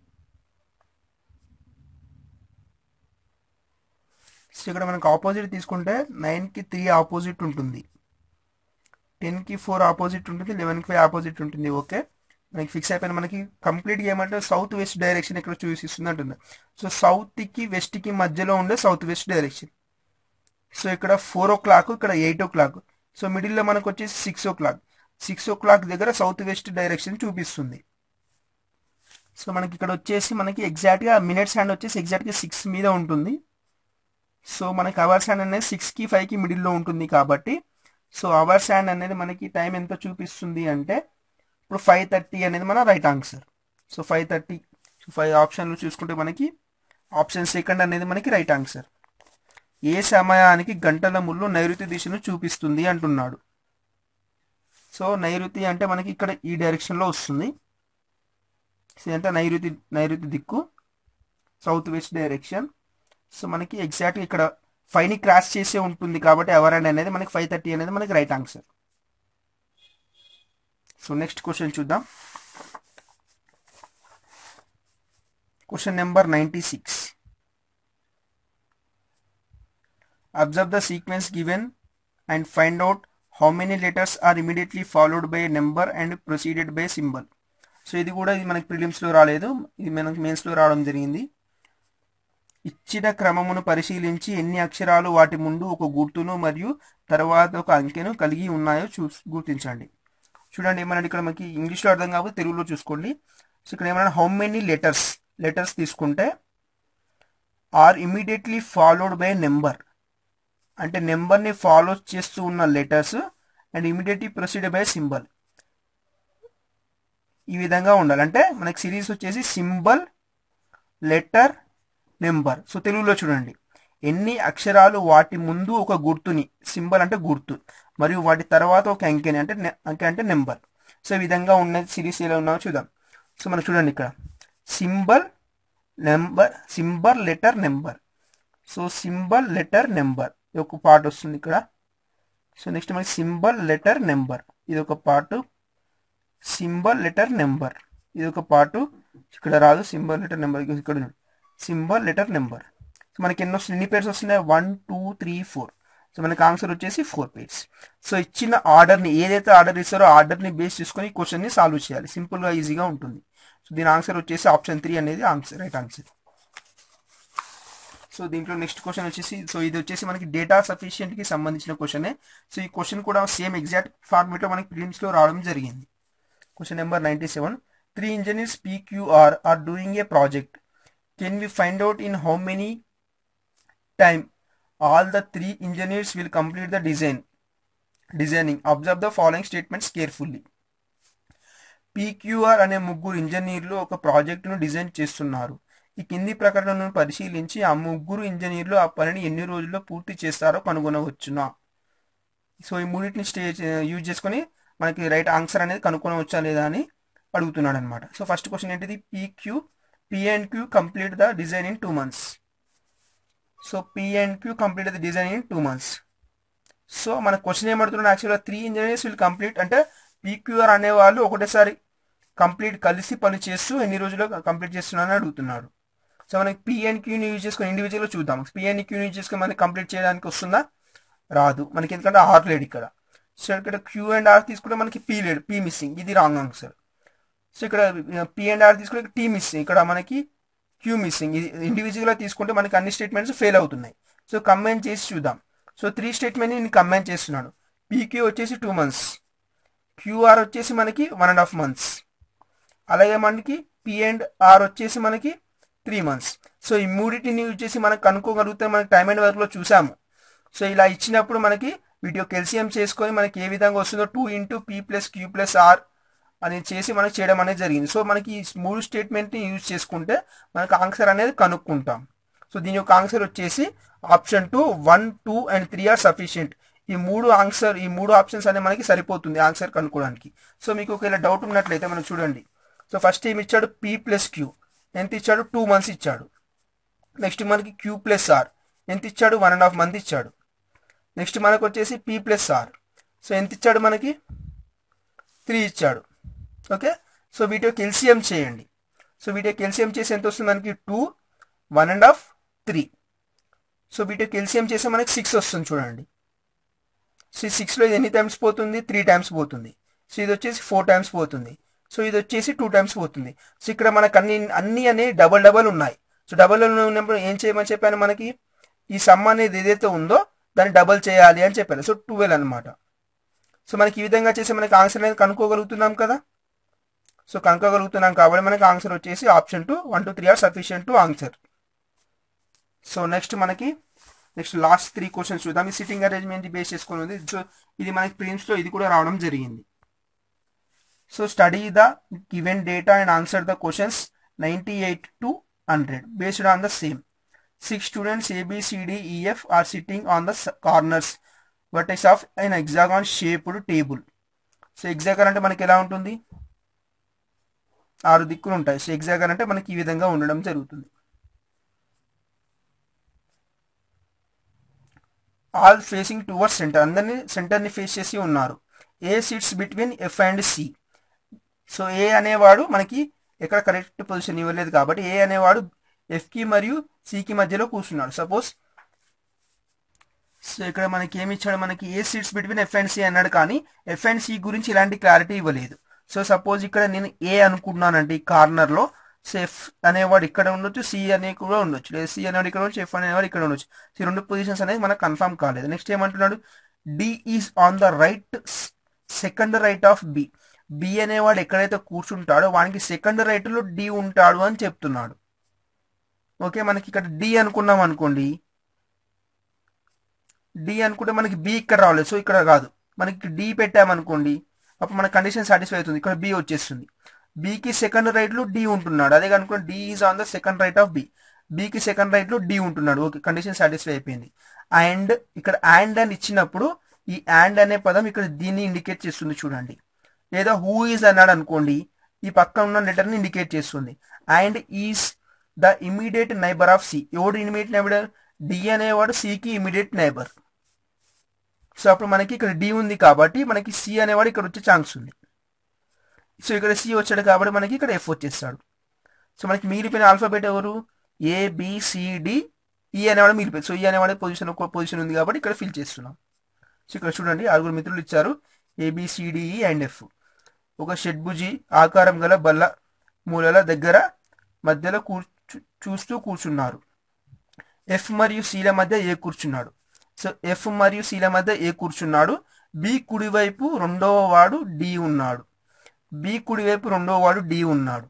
సో ఇక్కడ మనకి ఆపోజిట్ తీసుకుంటే నైన్కి త్రీ ఆపోజిట్ ఉంటుంది, టెన్కి ఫోర్ ఆపోజిట్ ఉంటుంది, లెవెన్కి ఫైవ్ ఆపోజిట్ ఉంటుంది. ఓకే, మనకి ఫిక్స్ అయిపోయిన మనకి కంప్లీట్గా ఏమంటే సౌత్ వెస్ట్ డైరెక్షన్ ఇక్కడ చూసిస్తుంది అంటుంది. సో సౌత్కి వెస్ట్కి మధ్యలో ఉండే సౌత్ వెస్ట్ డైరెక్షన్. సో ఇక్కడ ఫోర్ ఓ క్లాక్, ఇక్కడ ఎయిట్ ఓ క్లాక్. సో మిడిల్లో మనకు వచ్చేసి six o'clock. Six o'clock దగ్గర సౌత్ వెస్ట్ డైరెక్షన్ చూపిస్తుంది. సో మనకి ఇక్కడ వచ్చేసి మనకి ఎగ్జాక్ట్గా మినిట్స్ హ్యాండ్ వచ్చేసి ఎగ్జాక్ట్గా సిక్స్ మీద ఉంటుంది. సో మనకి అవర్స్ హ్యాండ్ అనేది సిక్స్కి ఫైవ్కి మిడిల్లో ఉంటుంది కాబట్టి సో అవర్స్ హ్యాండ్ అనేది మనకి టైం ఎంత చూపిస్తుంది అంటే ఇప్పుడు ఫైవ్ థర్టీ అనేది మన right answer. So five thirty so five ఆప్షన్లు చూసుకుంటే మనకి ఆప్షన్ సెకండ్ అనేది మనకి రైట్ ఆన్సర్. ఏ సమయానికి గంటల ముళ్ళు నైరుతి దిశను చూపిస్తుంది అంటున్నాడు. సో నైరుతి అంటే మనకి ఇక్కడ ఈ డైరెక్షన్లో వస్తుంది. సో అంటే నైరుతి నైరుతి దిక్కు, సౌత్ వెస్ట్ డైరెక్షన్. సో మనకి ఎగ్జాక్ట్గా ఇక్కడ ఫైవ్ని క్రాస్ చేసే ఉంటుంది కాబట్టి అవర్ అండ్ అనేది మనకి ఫైవ్ థర్టీ అనేది మనకి right answer. So next question చూద్దాం. Question number ninety six. Observe the sequence given and find out how many letters are immediately followed by a number and preceded by a symbol. So ఇది కూడా ఇది మనకి ప్రిలిమ్స్లో రాలేదు, ఇది మనకి మెయిన్స్లో రావడం జరిగింది. ఇచ్చిన క్రమమును పరిశీలించి ఎన్ని అక్షరాలు వాటి ముందు ఒక గుర్తును మరియు తర్వాత ఒక అంకెను కలిగి ఉన్నాయో చూ గుర్తించండి. చూడండి ఏమన్నా ఇక్కడ మనకి ఇంగ్లీష్లో అర్థం కాకపోతే తెలుగులో చూసుకోండి. సో ఇక్కడ ఏమన్నా హౌ మెనీ లెటర్స్ లెటర్స్ తీసుకుంటే are immediately followed by number అంటే నెంబర్ని ఫాలో చేస్తూ ఉన్న letters and immediately proceed by symbol. ఈ విధంగా ఉండాలి. అంటే మనకి సిరీస్ వచ్చేసి సింబల్, లెటర్, నెంబర్. సో తెలుగులో చూడండి, ఎన్ని అక్షరాలు వాటి ముందు ఒక గుర్తుని, సింబల్ అంటే గుర్తు, మరియు వాటి తర్వాత ఒక అంకెని అంటే అంకె అంటే నెంబర్. సో ఈ విధంగా ఉన్న సిరీస్ ఎలా ఉన్నాయో చూద్దాం. సో మనం చూడండి ఇక్కడ symbol, number, symbol, letter, number. So symbol, letter, number ఇది ఒక పార్ట్ వస్తుంది ఇక్కడ. సో నెక్స్ట్ మనకి సింబల్, లెటర్, నెంబర్ ఇది ఒక పార్ట్. సింబల్, లెటర్, నెంబర్ ఇది ఒక పార్ట్. ఇక్కడ రాదు సింబల్, లెటర్, నెంబర్. ఇక్కడ సింబల్, లెటర్, నెంబర్. సో మనకి ఎన్ని వస్తుంది, ఎన్ని పేర్స్ వస్తున్నాయి, one two three four. So మనకి ఆన్సర్ వచ్చేసి ఫోర్ పేర్స్. సో ఇచ్చిన ఆర్డర్ని ఏదైతే ఆర్డర్ ఇస్తారో ఆర్డర్ని బేస్ చేసుకొని క్వశ్చన్ని సాల్వ్ చేయాలి. సింపుల్గా ఈజీగా ఉంటుంది. సో దీని ఆన్సర్ వచ్చేసి ఆప్షన్ త్రీ అనేది ఆన్సర్ రైట్ ఆన్సర్. సో దీంట్లో నెక్స్ట్ క్వశ్చన్ వచ్చేసి సో ఇది వచ్చేసి మనకి డేటా సఫిషియెంట్కి సంబంధించిన క్వశ్చనే. సో ఈ క్వశ్చన్ కూడా సేమ్ ఎగ్జాక్ట్ ఫార్మేట్లో మనకి ప్రిలిమ్స్లో రావడం జరిగింది. Question number ninety seven. Three engineers PQR are doing a project. Can we find out in how many time all the three engineers will complete the design designing observe the following statements carefully. PQR అనే ముగ్గురు ఇంజనీర్లు ఒక ప్రాజెక్టును design చేస్తున్నారు. ఈ కింది ప్రకటనను పరిశీలించి ఆ ముగ్గురు ఇంజనీర్లు ఆ పనిని ఎన్ని రోజుల్లో పూర్తి చేస్తారో కనుగొనవచ్చునా. సో ఈ మూడింటిని స్టేజ్ యూజ్ చేసుకొని మనకి రైట్ ఆన్సర్ అనేది కనుక్కొనవచ్చా లేదా అని అడుగుతున్నాడు అనమాట. సో ఫస్ట్ క్వశ్చన్ ఏంటిది, PQ P and Q complete the design in two months. So P and Q complete the design in two months. So మన క్వశ్చన్ ఏమడుతున్నాడు, యాక్చువల్గా త్రీ ఇంజనీర్స్ విల్ కంప్లీట్ అంటే పీక్యూఆర్ అనేవాళ్ళు ఒకటేసారి కంప్లీట్ కలిసి పని చేస్తూ ఎన్ని రోజుల్లో కంప్లీట్ చేస్తున్నారని అడుగుతున్నాడు. సో మనకి పీ అండ్ క్యూని యూజ్ చేసుకొని ఇండివిజువల్గా చూద్దాం. పీ అండ్ క్యూని యూజ్ చేసుకొని మనకి కంప్లీట్ చేయడానికి వస్తుందా, రాదు. మనకి ఎందుకంటే ఆర్ లేడు ఇక్కడ. సో ఇక్కడ క్యూ అండ్ ఆర్ తీసుకుంటే మనకి పీ లేడు, పీ మిస్సింగ్, ఇది రాంగ్ ఆన్సర్. సో ఇక్కడ పీ అండ్ ఆర్ తీసుకుంటే టీ మిస్సింగ్, ఇక్కడ మనకి క్యూ మిస్సింగ్. ఇది ఇండివిజువల్గా తీసుకుంటే మనకి అన్ని స్టేట్మెంట్స్ ఫెయిల్ అవుతున్నాయి. సో కంబైన్ చేసి చూద్దాం. సో త్రీ స్టేట్మెంట్ని నేను కంబైన్ చేస్తున్నాను. పీక్యూ వచ్చేసి టూ మంత్స్, క్యూఆర్ వచ్చేసి మనకి వన్ అండ్ హాఫ్ మంత్స్, అలాగే మనకి పీ అండ్ ఆర్ వచ్చేసి మనకి త్రీ మంత్స్. సో ఈ మూడింటిని యూజ్ చేసి మనకు కనుక్కోగలిగితే మనకి టైమ్ అండ్ వర్క్లో చూసాము. సో ఇలా ఇచ్చినప్పుడు మనకి వీటిలో కెల్సియం చేసుకొని మనకి ఏ విధంగా వస్తుందో two into P plus Q plus R అని చేసి మనకి చేయడం అనేది జరిగింది. సో మనకి ఈ మూడు స్టేట్మెంట్ని యూజ్ చేసుకుంటే మనకు ఆన్సర్ అనేది కనుక్కుంటాం. సో దీని యొక్క ఆన్సర్ వచ్చేసి option two one two and three are sufficient. ఈ మూడు ఆన్సర్ ఈ మూడు ఆప్షన్స్ అనేది మనకి సరిపోతుంది ఆన్సర్ కనుక్కోవడానికి. సో మీకు ఒకవేళ డౌట్ ఉన్నట్లయితే మనం చూడండి. సో ఫస్ట్ ఏమి ఇచ్చాడు, పీ ప్లస్ క్యూ ఎంత ఇచ్చాడు, టూ మంత్స్ ఇచ్చాడు. నెక్స్ట్ మనకి క్యూ ప్లస్ ఆర్ ఎంత ఇచ్చాడు, వన్ అండ్ హాఫ్ మంత్ ఇచ్చాడు. నెక్స్ట్ మనకు వచ్చేసి పీ ప్లస్ ఆర్ సో ఎంత ఇచ్చాడు మనకి, త్రీ ఇచ్చాడు. ఓకే, సో వీటి యొక్క ఎల్సిఎం చేయండి. సో వీటి యొక్క ఎల్సిఎం చేసి ఎంత వస్తుంది మనకి, two one and half three. So వీటి యొక్క ఎల్సిఎం చేస్తే మనకి సిక్స్ వస్తుంది చూడండి. సో సిక్స్లో ఇది ఎన్ని టైమ్స్ పోతుంది, త్రీ టైమ్స్ పోతుంది. సో ఇది వచ్చేసి ఫోర్ టైమ్స్ పోతుంది. సో ఇది వచ్చేసి టూ టైమ్స్ పోతుంది. సో ఇక్కడ మనకు అన్ని అన్ని అనేవి డబల్ డబల్ ఉన్నాయి. సో డబల్ ఉన్నప్పుడు ఏం చేయమని చెప్పాను, మనకి ఈ సమ్ అనేది ఏదైతే ఉందో దాన్ని డబల్ చేయాలి అని చెప్పాను. సో ట్వెల్వ్ అనమాట. సో మనకి ఈ విధంగా చేసి మనకి ఆన్సర్ అనేది కనుక్కోగలుగుతున్నాం కదా. సో కనుక్కోగలుగుతున్నాం కాబట్టి మనకి ఆన్సర్ వచ్చేసి option two one two three are sufficient to answer. So next మనకి నెక్స్ట్ లాస్ట్ త్రీ క్వశ్చన్స్ చూద్దాం. ఈ సిట్టింగ్ అరేంజ్మెంట్ బేస్ చేసుకుని ఉంది. సో ఇది మనకి ప్రిలిమ్స్లో ఇది కూడా రావడం జరిగింది. So study the given data and answer the questions ninety eight to hundred based on the same. Six students ABCDEF are sitting on the corners vertex of an hexagon shaped table. So hexagon అంటే మనకి ఎలా ఉంటుంది, ఆరు దిక్కులు ఉంటాయి. So hexagon అంటే మనకి ఈ విధంగా ఉండడం జరుగుతుంది. ఆల్ ఫేసింగ్ టువర్డ్స్ సెంటర్, అందరినీ సెంటర్ని ఫేస్ చేసి ఉన్నారు. A sits between F and C. So A అనేవాడు మనకి ఎక్కడ కరెక్ట్ పొజిషన్ ఇవ్వలేదు కాబట్టి ఏ అనేవాడు ఎఫ్కి మరియు సికి మధ్యలో కూర్చున్నాడు. సపోజ్ సో ఇక్కడ మనకి ఏమి ఇచ్చాడు, మనకి A seats between F and C అన్నాడు కానీ ఎఫ్ అండ్ సి గురించి ఇలాంటి క్లారిటీ ఇవ్వలేదు. సో సపోజ్ ఇక్కడ నేను ఏ అనుకుంటున్నానండి కార్నర్లో. సో ఎఫ్ అనేవాడు ఇక్కడ ఉండొచ్చు, సి అనే కూడా ఉండొచ్చు, లేదా సి అనేవాడు ఇక్కడ ఉండొచ్చు, ఎఫ్ అనేవాడు ఇక్కడ ఉండొచ్చు. సో ఈ రెండు పొజిషన్స్ అనేది మనకు కన్ఫర్మ్ కాలేదు. నెక్స్ట్ ఏమంటున్నాడు, D is on the right second right of B. B అనేవాడు ఎక్కడైతే కూర్చుంటాడో వానికి సెకండ్ రైట్లో డి ఉంటాడు అని చెప్తున్నాడు. ఓకే, మనకి ఇక్కడ డి అనుకున్నాం అనుకోండి, డి అనుకుంటే మనకి బి ఇక్కడ రాలేదు. సో ఇక్కడ కాదు, మనకి డి పెట్టామనుకోండి అప్పుడు మన కండిషన్ సాటిస్ఫై అవుతుంది. ఇక్కడ బి వచ్చేస్తుంది. బికి సెకండ్ రైట్లో డి ఉంటున్నాడు, అదే కనుకోండి D is on the second right of B. బికి సెకండ్ రైట్లో డి ఉంటున్నాడు. ఓకే, కండిషన్ సాటిస్ఫై అయిపోయింది. అండ్ ఇక్కడ అండ్ అని ఇచ్చినప్పుడు ఈ అండ్ అనే పదం ఇక్కడ దీన్ని ఇండికేట్ చేస్తుంది చూడండి. లేదా హూ ఈజ్ అన్నాడు అనుకోండి, ఈ పక్కన ఉన్న లెటర్ని ఇండికేట్ చేస్తుంది. And is the immediate neighbour of C. ఎవడు ఇమీడియట్ నైబర్, డి అనేవాడు సికి ఇమీడియట్ నైబర్. సో అప్పుడు మనకి ఇక్కడ డి ఉంది కాబట్టి మనకి సి అనేవాడు ఇక్కడ వచ్చే ఛాన్స్ ఉంది. సో ఇక్కడ సి వచ్చాడు కాబట్టి మనకి ఇక్కడ ఎఫ్ వచ్చేస్తాడు. సో మనకి మిగిలిపోయిన ఆల్ఫాబెట్ ఎవరు, ఏబిసిడి, ఈ అనేవాడు మిగిలిపోయింది. సో ఈ అనేవాడు పొజిషన్ ఒక పొజిషన్ ఉంది కాబట్టి ఇక్కడ ఫిల్ చేస్తున్నాం. సో ఇక్కడ చూడండి ఆరుగురు మిత్రులు ఇచ్చారు, ఏబిసిడిఈ అండ్ ఎఫ్. ఒక షడ్భుజి ఆకారం గల బల్ల మూలల దగ్గర మధ్యలో కూర్చు చూస్తూ కూర్చున్నారు. ఎఫ్ మరియు సిల మధ్య ఏ కూర్చున్నాడు. సో ఎఫ్ మరియు సిల మధ్య ఏ కూర్చున్నాడు. బి కుడివైపు రెండవ వాడు డి ఉన్నాడు. బి కుడివైపు రెండవ వాడు డి ఉన్నాడు.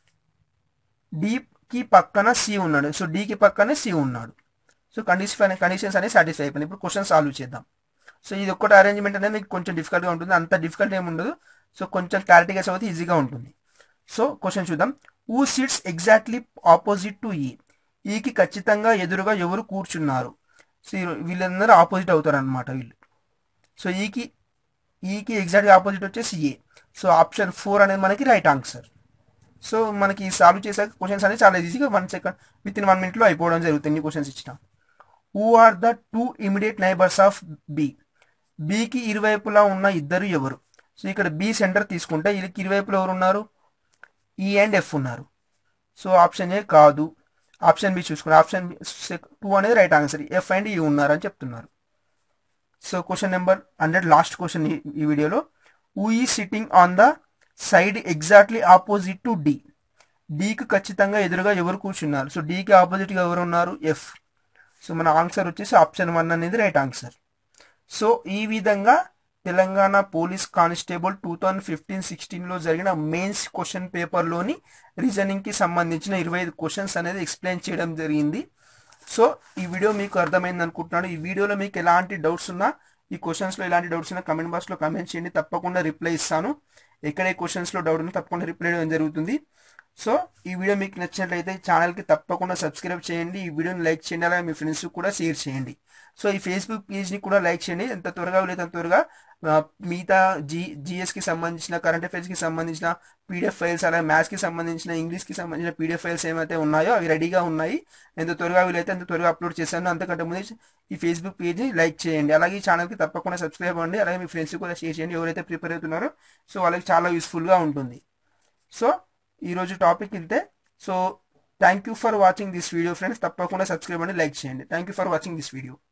డికి పక్కన సి ఉన్నాడు. సో డికి పక్కనే సి ఉన్నాడు. సో కండిషన్ కండిషన్స్ అనేవి సాటిస్ఫై అయిపోయింది. ఇప్పుడు క్వశ్చన్ సాల్వ్ చేద్దాం. సో ఇది ఒక్కటి అరేంజ్మెంట్ అనేది మీకు కొంచెం డిఫికల్ట్గా ఉంటుంది, అంత డిఫికల్ట్ ఏమి ఉండదు. సో కొంచెం క్లారిటీగా చదివితే ఈజీగా ఉంటుంది. సో క్వశ్చన్ చూద్దాం. Who sits exactly opposite to E. ఈకి ఖచ్చితంగా ఎదురుగా ఎవరు కూర్చున్నారు. సో వీళ్ళందరూ ఆపోజిట్ అవుతారు అనమాట వీళ్ళు. సో ఈకి ఈకి ఎగ్జాక్ట్గా ఆపోజిట్ వచ్చేసి ఏ. సో ఆప్షన్ ఫోర్ అనేది మనకి రైట్ ఆన్సర్. సో మనకి సాల్వ్ చేసాక క్వశ్చన్స్ అనేది చాలా ఈజీగా one second within one మినిట్లో అయిపోవడం జరుగుతుంది. ఎన్ని క్వశ్చన్స్ ఇచ్చిన. Who are the two immediate neighbours of B. బికి ఇరువైపులా ఉన్న ఇద్దరు ఎవరు. సో ఇక్కడ బి సెంటర్ తీసుకుంటే వీళ్ళకి ఇరువైపులో ఎవరు ఉన్నారు, ఈ అండ్ ఎఫ్ ఉన్నారు. సో ఆప్షన్ ఏ కాదు, ఆప్షన్ బి చూసుకున్నారు. ఆప్షన్ టూ అనేది right answer, F and E ఉన్నారు అని చెప్తున్నారు. So question number hundred last question ఈ వీడియోలో. Who is sitting on the side exactly opposite to D. డికి ఖచ్చితంగా ఎదురుగా ఎవరు కూర్చున్నారు. సో డికి ఆపోజిట్గా ఎవరు ఉన్నారు, ఎఫ్. సో మన ఆన్సర్ వచ్చేసి ఆప్షన్ వన్ అనేది రైట్ ఆన్సర్. సో ఈ విధంగా Telangana police constable two thousand fifteen సిక్స్టీన్లో జరిగిన మెయిన్స్ క్వశ్చన్ పేపర్లోని రీజనింగ్కి సంబంధించిన ఇరవై ఐదు క్వశ్చన్స్ అనేది ఎక్స్ప్లెయిన్ చేయడం జరిగింది. సో ఈ వీడియో మీకు అర్థమైంది అనుకుంటున్నాను. ఈ వీడియోలో మీకు ఎలాంటి డౌట్స్ ఉన్నా, ఈ క్వశ్చన్స్లో ఎలాంటి డౌట్స్ ఉన్నా కమెంట్ బాక్స్లో కమెంట్ చేయండి, తప్పకుండా రిప్లై ఇస్తాను. ఎక్కడే క్వశ్చన్స్లో డౌట్ ఉన్నా తప్పకుండా రిప్లై ఇవ్వడం జరుగుతుంది. సో ఈ వీడియో మీకు నచ్చినట్లయితే ఛానల్కి తప్పకుండా సబ్స్క్రైబ్ చేయండి, ఈ వీడియోని లైక్ చేయండి, అలాగే మీ ఫ్రెండ్స్ కూడా షేర్ చేయండి. సో ఈ ఫేస్బుక్ పేజ్ని కూడా లైక్ చేయండి, ఎంత త్వరగా వీలైతే అంత త్వరగా మిగతా జీ జిఎస్కి సంబంధించిన కరెంట్ అఫైర్స్కి సంబంధించిన పీడిఎఫ్ ఫైల్స్, అలాగే మ్యాథ్స్కి సంబంధించిన ఇంగ్లీష్కి సంబంధించిన పీడిఎఫ్ ఫైల్స్ ఏమైతే ఉన్నాయో అవి రెడీగా ఉన్నాయి. ఎంత త్వరగా వీలైతే అంత త్వరగా అప్లోడ్ చేశాను. అంతకంటే ముందు ఈ ఫేస్బుక్ పేజ్ని లైక్ చేయండి, అలాగే ఈ ఛానల్కి తప్పకుండా సబ్స్క్రైబ్ అవ్వండి, అలాగే మీ ఫ్రెండ్స్ కూడా షేర్ చేయండి ఎవరైతే ప్రిపేర్ అవుతున్నారో. సో వాళ్ళకి చాలా యూస్ఫుల్గా ఉంటుంది. సో ఈరోజు టాపిక్ ఇంతే. So thank you for watching this video friends. తప్పకుండా సబ్స్క్రైబ్ అండి, లైక్ చేయండి. Thank you for watching this video.